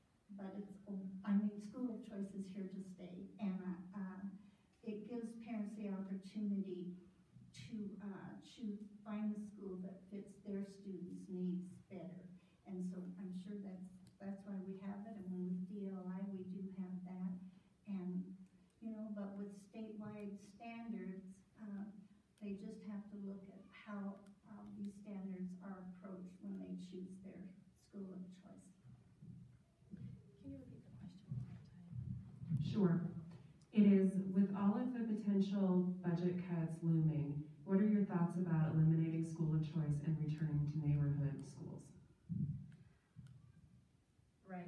school of choice is here to stay, and it gives parents the opportunity to find the school that fits their students' needs better. And so I'm sure that's why we have it, and with DLI we do have that. And but with statewide standards, they just have to look at how these standards are approached when they choose their school of choice. Can you repeat the question one more time? Sure. It is, with all of the potential budget cuts looming, what are your thoughts about eliminating school of choice and returning to neighborhood schools? Right.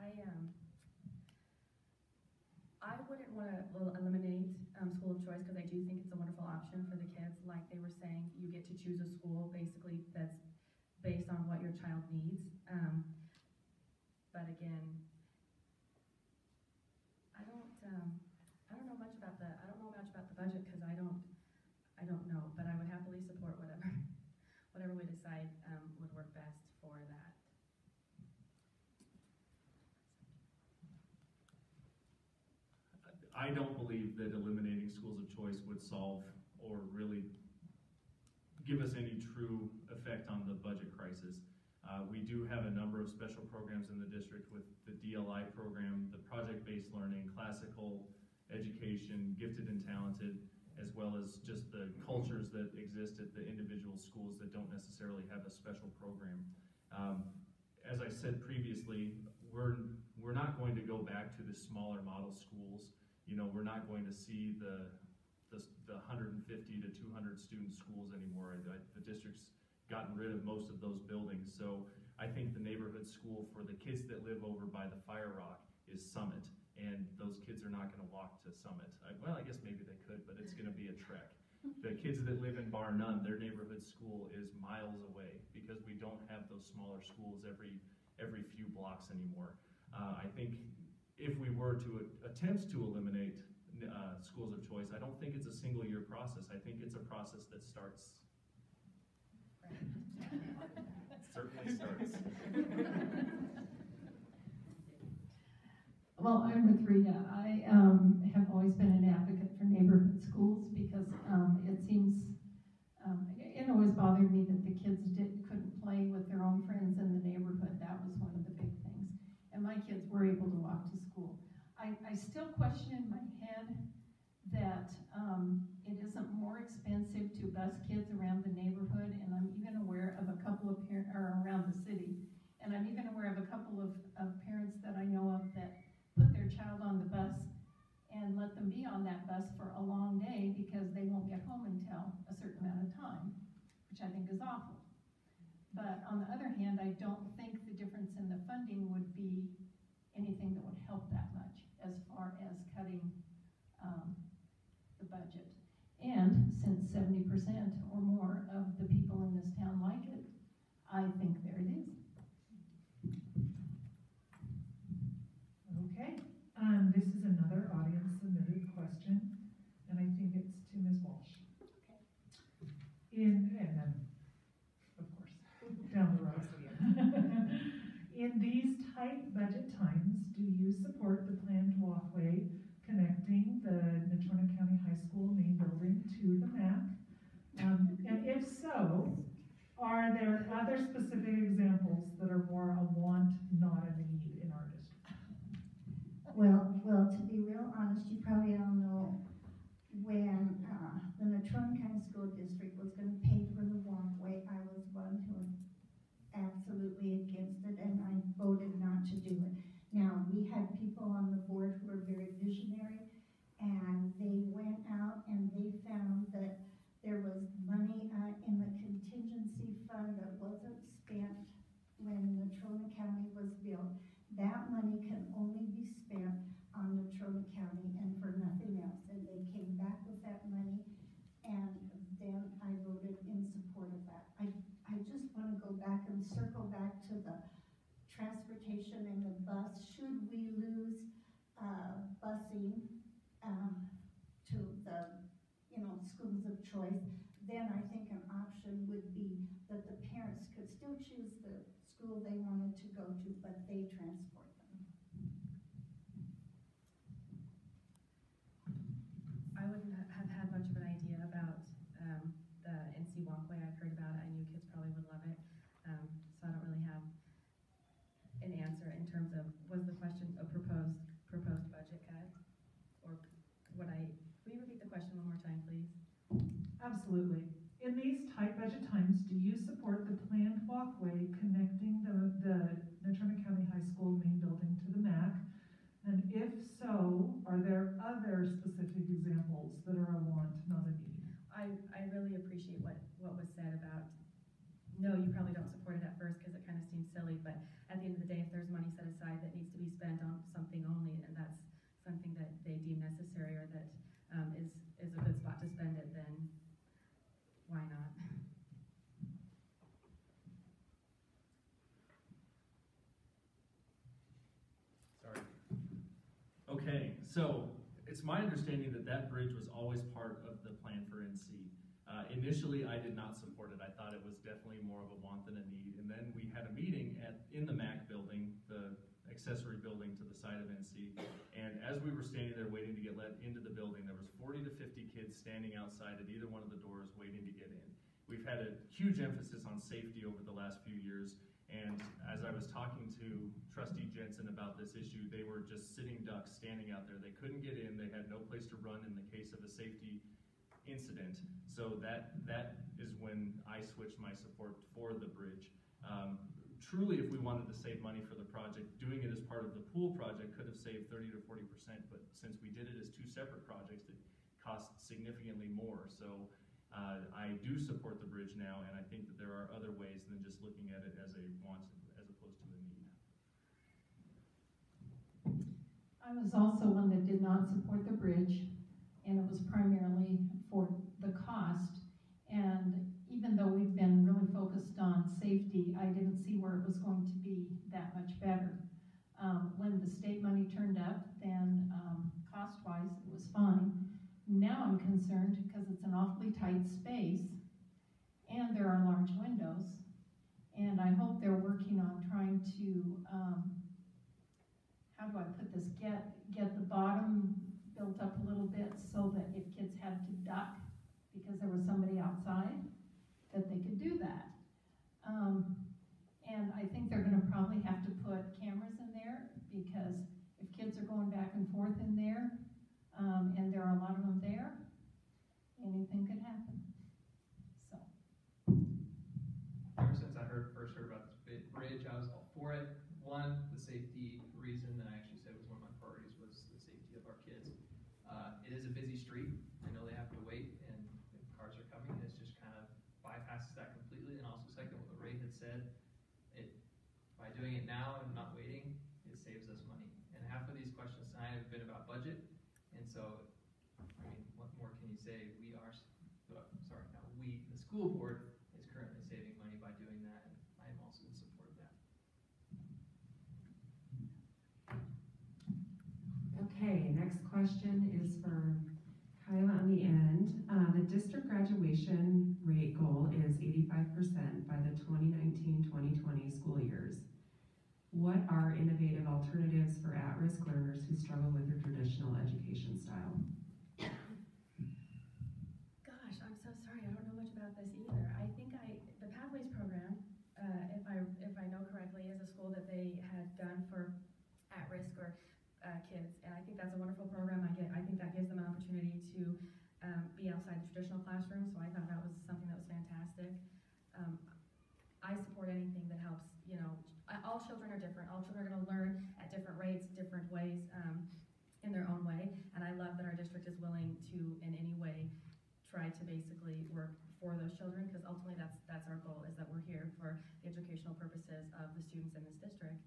I wouldn't want to eliminate school of choice because I do think it's a wonderful option for the kids. Like they were saying, you get to choose a school basically that's based on what your child needs. But again, I don't know much about the budget because I don't know. But I would happily support whatever we decide would work best for that. I don't believe that eliminating schools of choice would solve or really give us any true effect on the budget crisis. We do have a number of special programs in the district with the DLI program, the project-based learning, classical education, gifted and talented, as well as just the cultures that exist at the individual schools that don't necessarily have a special program. As I said previously, we're not going to go back to the smaller model schools. We're not going to see the 150 to 200 student schools anymore. The district's gotten rid of most of those buildings. So I think the neighborhood school for the kids that live over by the Fire Rock is Summit. And those kids are not going to walk to Summit. Well, I guess maybe they could, but it's going to be a trek. The kids that live in Bar None, their neighborhood school is miles away because we don't have those smaller schools every few blocks anymore. I think if we were to attempt to eliminate schools of choice, I don't think it's a single year process. I think it's a process that starts. It certainly starts. Well, I'm with Rita. I have always been an advocate for neighborhood schools because it seems, it always bothered me that the kids couldn't play with their own friends in the neighborhood. That was one of the big things. And my kids were able to walk to school. I still question in my head that it isn't more expensive to bus kids around the neighborhood, and I'm even aware of a couple of around the city, and I'm even aware of a couple of parents that I know of that put their child on the bus and let them be on that bus for a long day because they won't get home until a certain amount of time, which I think is awful. But on the other hand, I don't think the difference in the funding would be anything that would help that much as far as cutting the budget. And since 70% or more of the people in this town like it, I think there it is. Okay, this is another audience submitted question, and I think it's to Ms. Walsh. Okay. And then, of course, down the road again. In these tight budget times, do you support the planned walkway connecting the Natrona County High School main building to the MAC? And if so, are there other specific examples that are more a want, not a need in our district? Well, to be real honest, you probably all know when the Natrona County School District was going to pay for the walkway, I was one who was absolutely against it, and I voted not to do it. Now, we had people on the board who were very visionary, and they went out and they found that there was money in the contingency fund that wasn't spent when Natrona County was built. That money can only be spent on Natrona County and for nothing else. And they came back with that money, and then I voted in support of that. I just want to go back and circle back to the transportation and the bus. Should we lose busing to the schools of choice, then I think an option would be that the parents could still choose the school they wanted to go to, but they transport them. I wouldn't have had much of an idea about the NC walkway. I've heard about it. I knew kids probably would love it. So I don't really have an answer in terms of, was the question a proposed budget cut? Or will you repeat the question one more time, please? Absolutely. In these tight budget times, do you support the planned walkway connecting the Natrona County High School main building to the MAC? And if so, are there other specific examples that are a want, not a need? I really appreciate what was said about, no, you probably don't support it at first because it kind of seems silly, but at the end of the day, if there's money set aside that needs to be spent on something only, and that's something that they deem necessary or that is a good spot to spend it, then why not? Sorry. Okay, so it's my understanding that that bridge was always part of the plan for NC. Initially, I did not support it. I thought it was definitely more of a want than a need. And then we had a meeting in the MAC building, the accessory building to the side of NC. And as we were standing there waiting to get let into the building, there was 40 to 50 kids standing outside at either one of the doors waiting to get in. We've had a huge emphasis on safety over the last few years. And as I was talking to Trustee Jensen about this issue, they were just sitting ducks standing out there. They couldn't get in. They had no place to run in the case of a safety incident. So that is when I switched my support for the bridge. Truly, if we wanted to save money for the project, doing it as part of the pool project could have saved 30 to 40%, but since we did it as two separate projects, it cost significantly more. So I do support the bridge now, and I think that there are other ways than just looking at it as a want as opposed to a need. I was also one that did not support the bridge, and it was primarily for the cost. And even though we've been really focused on safety, I didn't see where it was going to be that much better. When the state money turned up, then cost-wise, it was fine. Now I'm concerned because it's an awfully tight space, and there are large windows, and I hope they're working on trying to, how do I put this, get the bottom built up a little bit so that if kids had to duck because there was somebody outside, that they could do that. And I think they're gonna probably have to put cameras in there because if kids are going back and forth in there, and there are a lot of them there, anything could happen. So. Ever since I first heard about this bridge, I was all for it. One, the safety reason that I actually said was one of my priorities was the safety of our kids. It is a busy street. I know they have to wait, and if cars are coming, it's just kind of bypasses that completely. And also, second, what Ray had said, by doing it now and not waiting, it saves us money. And half of these questions tonight have been about budget, and so, I mean, what more can you say? The school board is currently saving money by doing that, and I am also in support of that. Okay, next question is for Kyla on the end. The district graduation rate goal is 85% by the 2019-2020 school years. What are innovative alternatives for at-risk learners who struggle with their traditional education style? basically work for those children, because ultimately that's our goal, is that we're here for the educational purposes of the students in this district.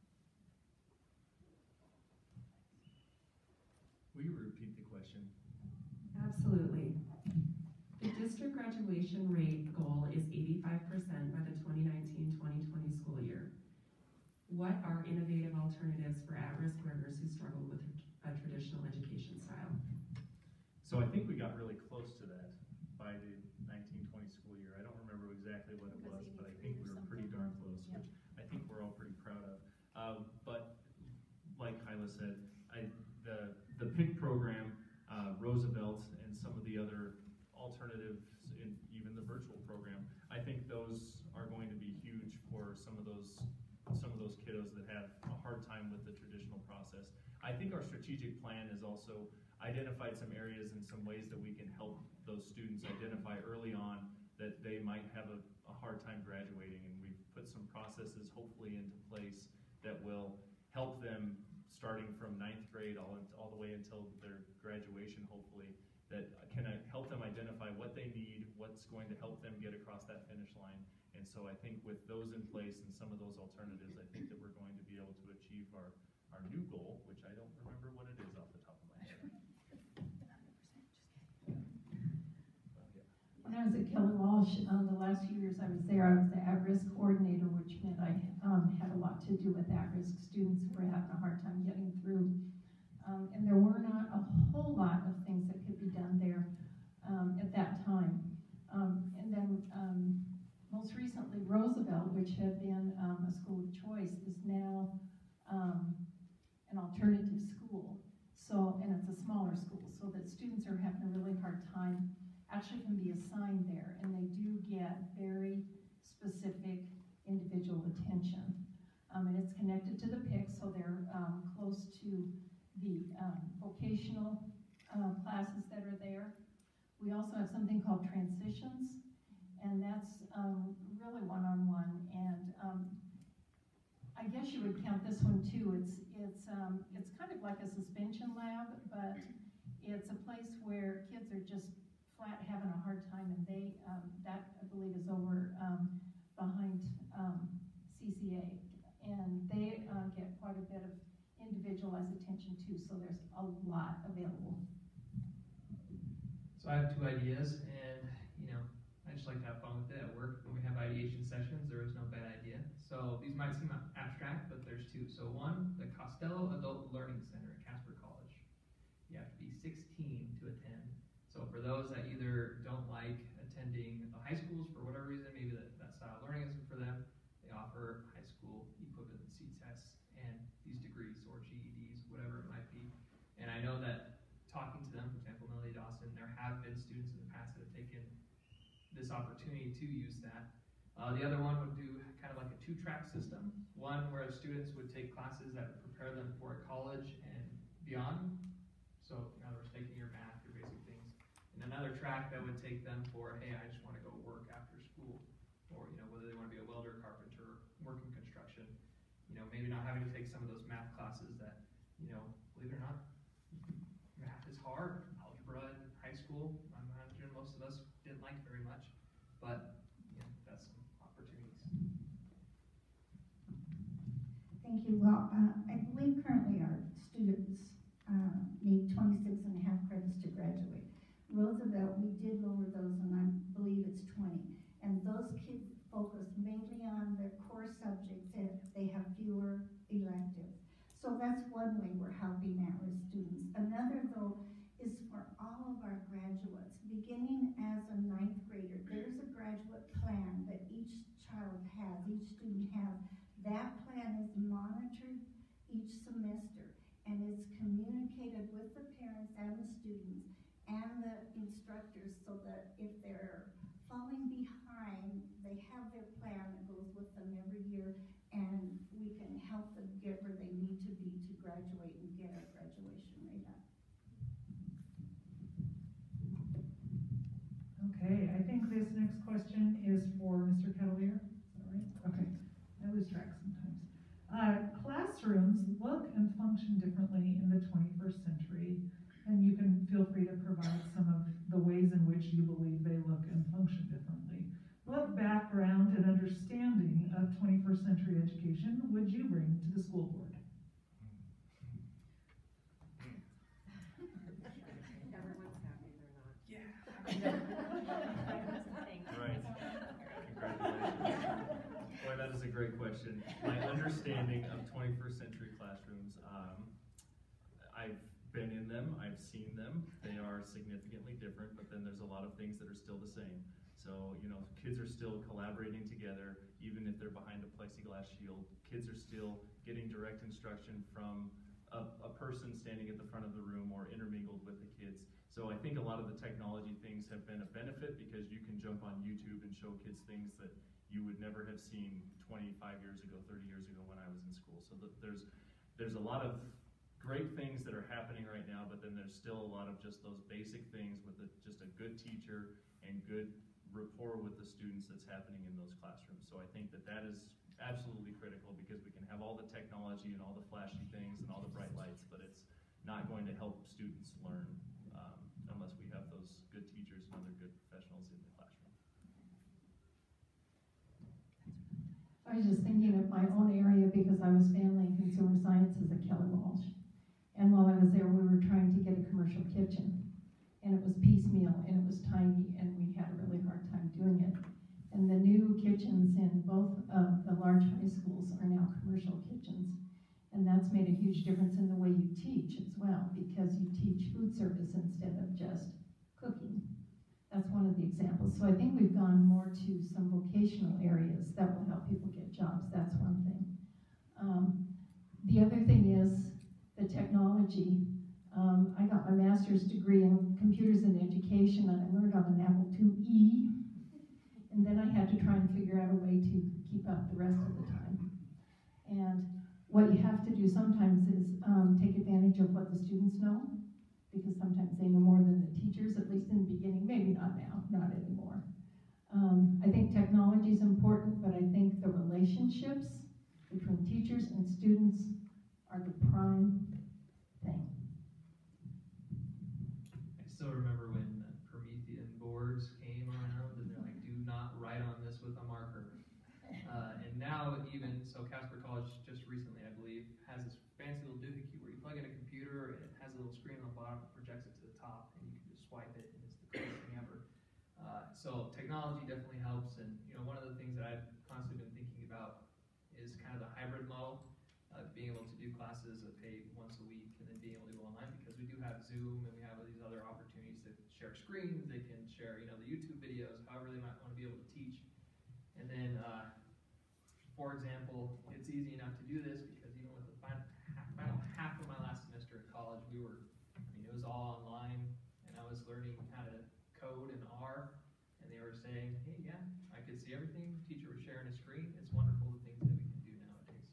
Will you repeat the question? Absolutely. The district graduation rate goal is 85% by the 2019-2020 school year. What are innovative alternatives for at-risk learners who struggle with a traditional education style? So I think we got really close to that by the 1920 school year. I don't remember exactly what it was, but I think we were pretty darn close, which I think we're all pretty proud of. But like Kyla said, the PIC program, Roosevelt, and some of the other alternatives, in even the virtual program, I think those are going to be huge for some of those kiddos that have a hard time with the traditional process. I think our strategic plan has also identified some areas and some ways that we can help those students identify early on that they might have a hard time graduating, and we've put some processes hopefully into place that will help them starting from 9th grade all the way until their graduation, hopefully, that can help them identify what they need, what's going to help them get across that finish line. And so I think with those in place and some of those alternatives, I think that we're going to be able to achieve our new goal, which I don't remember what it is off the top of my head. When I was at Kelly Walsh, the last few years I was there, I was the at-risk coordinator, which meant I had a lot to do with at-risk students who were having a hard time getting through. And there were not a whole lot of things that could be done there at that time. And then most recently, Roosevelt, which had been a school of choice, is now an alternative school. So, and it's a smaller school, so that students are having a really hard time actually can be assigned there, and they do get very specific individual attention. And it's connected to the PIC, so they're close to the vocational classes that are there. We also have something called transitions, and that's really one-on-one. And I guess you would count this one too. It's kind of like a suspension lab, but it's a place where kids are just flat having a hard time, and they that I believe is over behind CCA, and they get quite a bit of individualized attention too. So there's a lot available. So I have two ideas, and I just like to have fun with it at work. When we have ideation sessions, there is no bad idea. So these might seem abstract, but there's two. So one, the Costello Adult Learning Center at Casper College. You have to be 16 to attend. So for those that either don't like attending the high schools for whatever reason, maybe that style of learning isn't for them, they offer high school equivalency tests and these degrees or GEDs, whatever it might be. And I know that talking to them, for example, Melody Dawson, there have been students in the past that have taken this opportunity to use that. The other one would do kind of like a two-track system. One where students would take classes that would prepare them for college and beyond. So in other words, taking your math, your basic things. And another track that would take them for, hey, I just want to go work after school. Or, whether they want to be a welder, carpenter, work in construction. Maybe not having to take some of those math classes that, believe it or not, math is hard. Algebra in high school, I imagine most of us didn't like very much. But, that's some opportunities. Thank you. Well, I believe currently our students need 26 and a half credits to graduate. Roosevelt, we did lower those, and I believe it's 20. And those kids focus mainly on their core subjects, and they have fewer electives. So that's one way we're helping at-risk students. Another, though, is for all of our graduates. Beginning as a 9th grader, there's a graduate plan that each child has, each student has. That plan is monitored each semester, and it's communicated with the parents and the students and the instructors, so that if they're falling behind, they have their plan that goes with them every year, and we can help them get where they need to be to graduate and get our graduation rate up. Okay, I think this next question is for Mr. Cavalier. Is that right? Okay, I lose track sometimes. Classrooms look and function differently in the 21st century, and you can feel free to provide some of the ways in which you believe they look and function differently. What background and understanding of 21st century education would you bring to the school board? Everyone's happy they're not. Yeah. Right. Congratulations. Boy, that is a great question. My understanding of 21st century classrooms, I've been in them, I've seen them. They are significantly different, but then there's a lot of things that are still the same. So, you know, kids are still collaborating together, even if they're behind a plexiglass shield. Kids are still getting direct instruction from a person standing at the front of the room or intermingled with the kids. So I think a lot of the technology things have been a benefit because you can jump on YouTube and show kids things that you would never have seen 25 years ago, 30 years ago when I was in school. So there's a lot of great things that are happening right now, but then there's still a lot of just those basic things with just a good teacher and good rapport with the students that's happening in those classrooms. So I think that is absolutely critical because we can have all the technology and all the flashy things and all the bright lights, but it's not going to help students learn unless we have those good teachers and other good professionals in the classroom. I was just thinking of my own area because I was family and consumer sciences at Kelly Walsh. And while I was there, we were trying to get a commercial kitchen. And it was piecemeal, and it was tiny, and we had a really hard time doing it. And the new kitchens in both of the large high schools are now commercial kitchens. And that's made a huge difference in the way you teach as well, because you teach food service instead of just cooking. That's one of the examples. So I think we've gone more to some vocational areas that will help people get jobs. That's one thing. The other thing is the technology. I got my master's degree in computers and education, and I learned on an Apple IIe, and then I had to try and figure out a way to keep up the rest of the time. And what you have to do sometimes is take advantage of what the students know, because sometimes they know more than the teachers, at least in the beginning, maybe not now, not anymore. I think technology is important, but I think the relationships between teachers and students are the prime thing. I still remember when Promethean boards came around and they're like, do not write on this with a marker. And now even, so Casper College just recently, I believe, has this fancy little doohickey where you plug in a computer and it has a little screen on the bottom that projects it to the top and you can just swipe it and it's the coolest thing ever. So technology definitely helps, and you know, one of the things that I've constantly been thinking about is kind of the hybrid model, being able to do classes that pay once a week and then being able to go online, because we do have Zoom and we have these other opportunities to share screens, they can share, you know, the YouTube videos, however they might want to be able to teach. And then, for example, it's easy enough to do this because even with the final half of my last semester in college, it was all online, and I was learning how to code in R, and they were saying, hey, yeah, I could see everything, the teacher was sharing a screen. It's wonderful the things that we can do nowadays.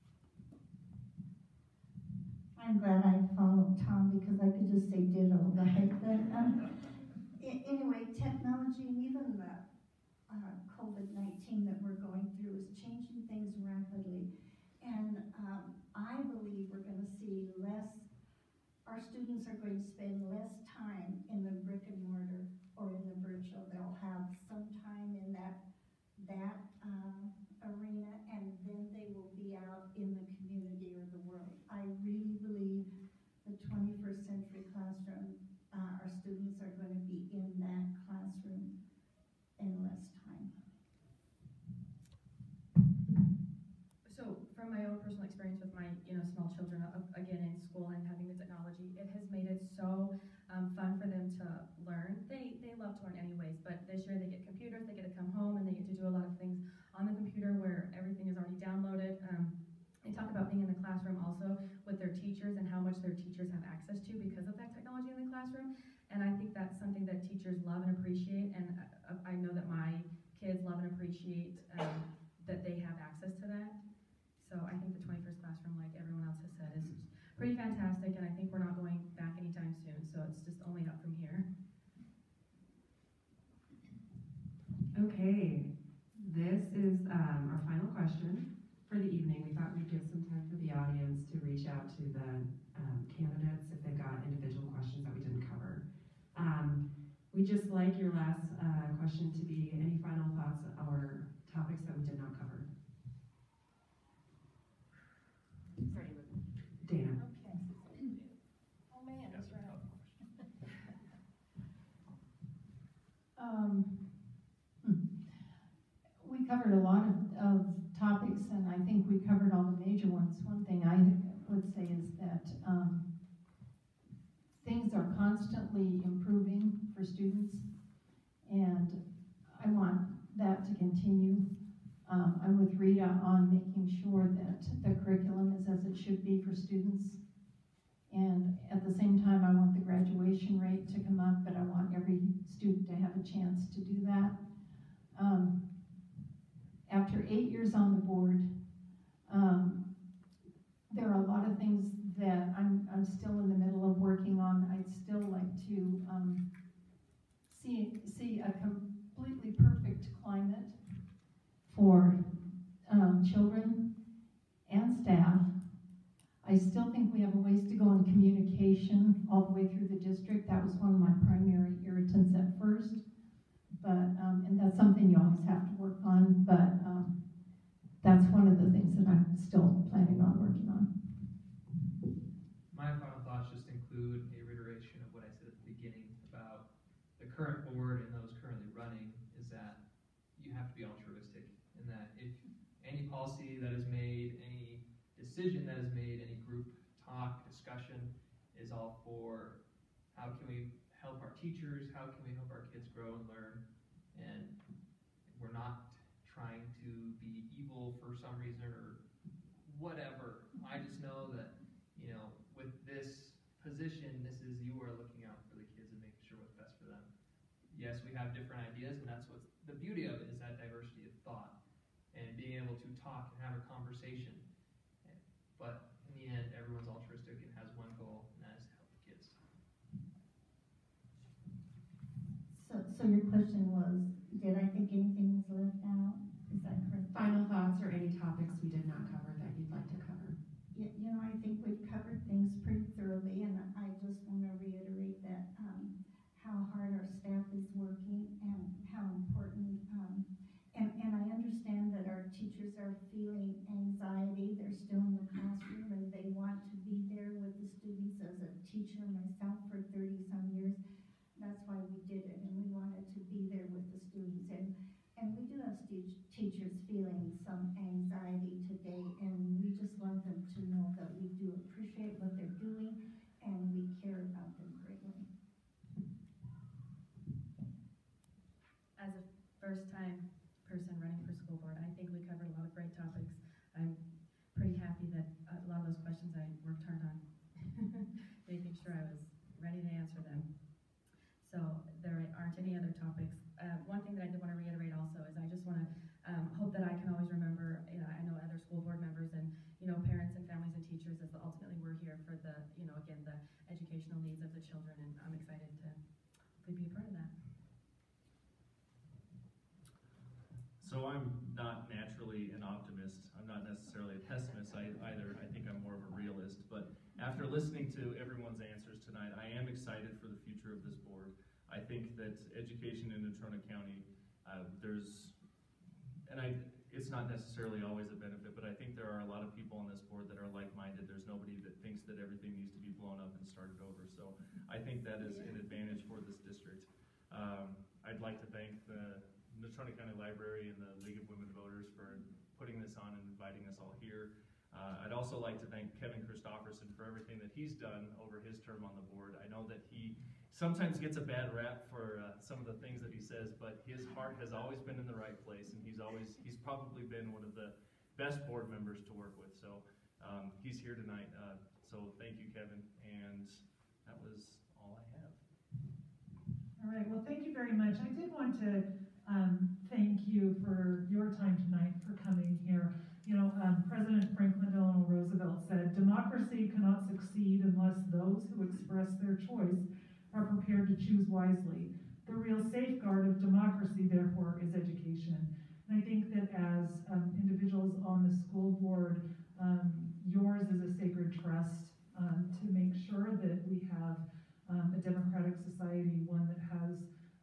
I'm glad I followed Tom because I could just say ditto, right? But anyway, technology and even the COVID-19 that we're going through is changing things rapidly. And I believe we're going to see our students are going to spend less time in the brick and mortar or in the virtual. They'll have some time in that arena, and then they will be out in the community or the world. I really believe the 21st century classroom, our students are going to be in that classroom in less time. So from my own personal experience with my small children, again in school and having the technology, it has made it so fun for them to learn. They love to learn anyways, but this year they get computers, they get to come home and they get to do a lot of things on the computer where everything is already downloaded. They talk about being in the classroom also with their teachers and how much their teachers have access to because of that technology in the classroom. And I think that's something that teachers love and appreciate, and I know that my kids love and appreciate that they have access to that. So I think the 21st classroom, like everyone else has said, is pretty fantastic, and I think we're not going back anytime soon, so it's just only up from here. Okay, this is our final question for the evening. We thought we'd give some time for the audience to reach out to the candidates if they've got individual questions that we didn't cover. We we'd just like your last question to be any final thoughts or topics that we did not cover. Starting with Dana. Okay. Oh, man, that's right. We covered a lot of topics, and I think we covered all the major ones. One thing I would say is that things are constantly improving for students, and I want that to continue. I'm with Rita on making sure that the curriculum is as it should be for students. And at the same time, I want the graduation rate to come up, but I want every student to have a chance to do that. After 8 years on the board, there are a lot of things that I'm still in the middle of working on. I'd still like to see a completely perfect climate for children and staff. I still think we have a ways to go in communication all the way through the district. That was one of my primary irritants at first, but and that's something you always have to work on, but that's one of the things that I'm still planning on working on. My final thoughts just include a reiteration of what I said at the beginning about the current board and those currently running, is that you have to be altruistic, and that if any policy that is made, any decision that is made, any group talk, discussion, is all for how can we help our teachers, how can we help our kids grow and learn, and we're not trying to be evil for some reason or whatever. I just know that, you know, with this position, this is you are looking out for the kids and making sure what's best for them. Yes, we have different ideas, and that's what's the beauty of it, is that diversity of thought and being able to talk and have a conversation. But in the end, everyone's altruistic and has one goal, and that is to help the kids. So your question was, did I think anything was left out? Is that correct? Final thoughts or any topics we did not cover that you'd like to cover? You know, I think we've covered things pretty thoroughly, and I just want to reiterate that how hard our staff is working and how important, and I understand that our teachers are feeling anxiety. They're still in the classroom and they want to be there with the students. As a teacher myself for 30-some years, that's why we did it, and we wanted to be there with the students. And we do have teachers feeling some anxiety today, and we just want them to know that we do appreciate what they're doing and we care about them greatly. As a first-time person running for school board, I think we covered a lot of great topics. I'm pretty happy that a lot of those questions I worked hard on, making sure I was ready to answer them. So there aren't any other topics. One thing that I did want to reiterate also is I just want to hope that I can always remember, I know other school board members and, parents and families and teachers, as ultimately we're here for the, again, the educational needs of the children, and I'm excited to hopefully be a part of that. So I'm not naturally an optimist. I'm not necessarily a pessimist either. I think I'm more of a realist. But after listening to everyone's answers tonight, I am excited for the future of this board. I think that education in Natrona County, it's not necessarily always a benefit, but I think there are a lot of people on this board that are like-minded. There's nobody that thinks that everything needs to be blown up and started over. So I think that is an advantage for this district. I'd like to thank the Natrona County Library and the League of Women Voters for putting this on and inviting us all here. I'd also like to thank Kevin Christopherson for everything that he's done over his term on the board. I know that he sometimes gets a bad rap for some of the things that he says, but his heart has always been in the right place, and he's probably been one of the best board members to work with. So he's here tonight. So thank you, Kevin, and that was all I have. All right, well, thank you very much. I did want to thank you for your time tonight, for coming here. President Franklin Delano Roosevelt said, "Democracy cannot succeed unless those who express their choice are prepared to choose wisely. The real safeguard of democracy, therefore, is education." And I think that as individuals on the school board, yours is a sacred trust to make sure that we have a democratic society, one that has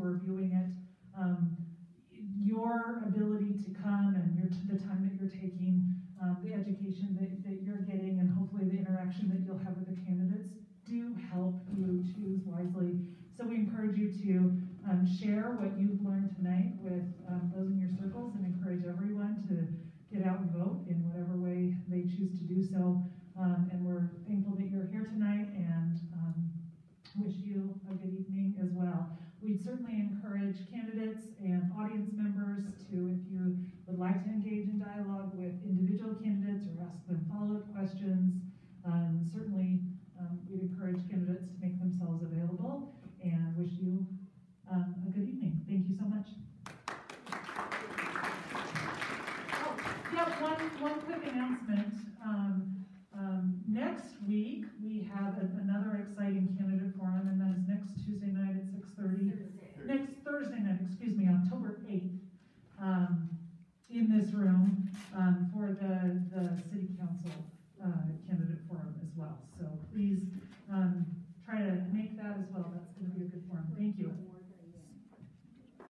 are viewing it. Your ability to come and the time that you're taking, the education that you're getting, and hopefully the interaction that you'll have with the candidates do help you choose wisely. So we encourage you to share what you've learned tonight with those in your circles, and encourage everyone to get out and vote in whatever way they choose to do so. And we're thankful that you're here tonight, and wish you a good evening as well. We'd certainly encourage candidates and audience members to, if you would like to engage in dialogue with individual candidates or ask them follow-up questions, certainly we'd encourage candidates to make themselves available, and wish you a good evening. Thank you so much. Oh, yeah, one quick announcement. Next week we have another exciting candidate forum, and that is next Tuesday night at 6:30. Next Thursday night, excuse me, October 8th, in this room for the City Council candidate forum as well. So please try to make that as well. That's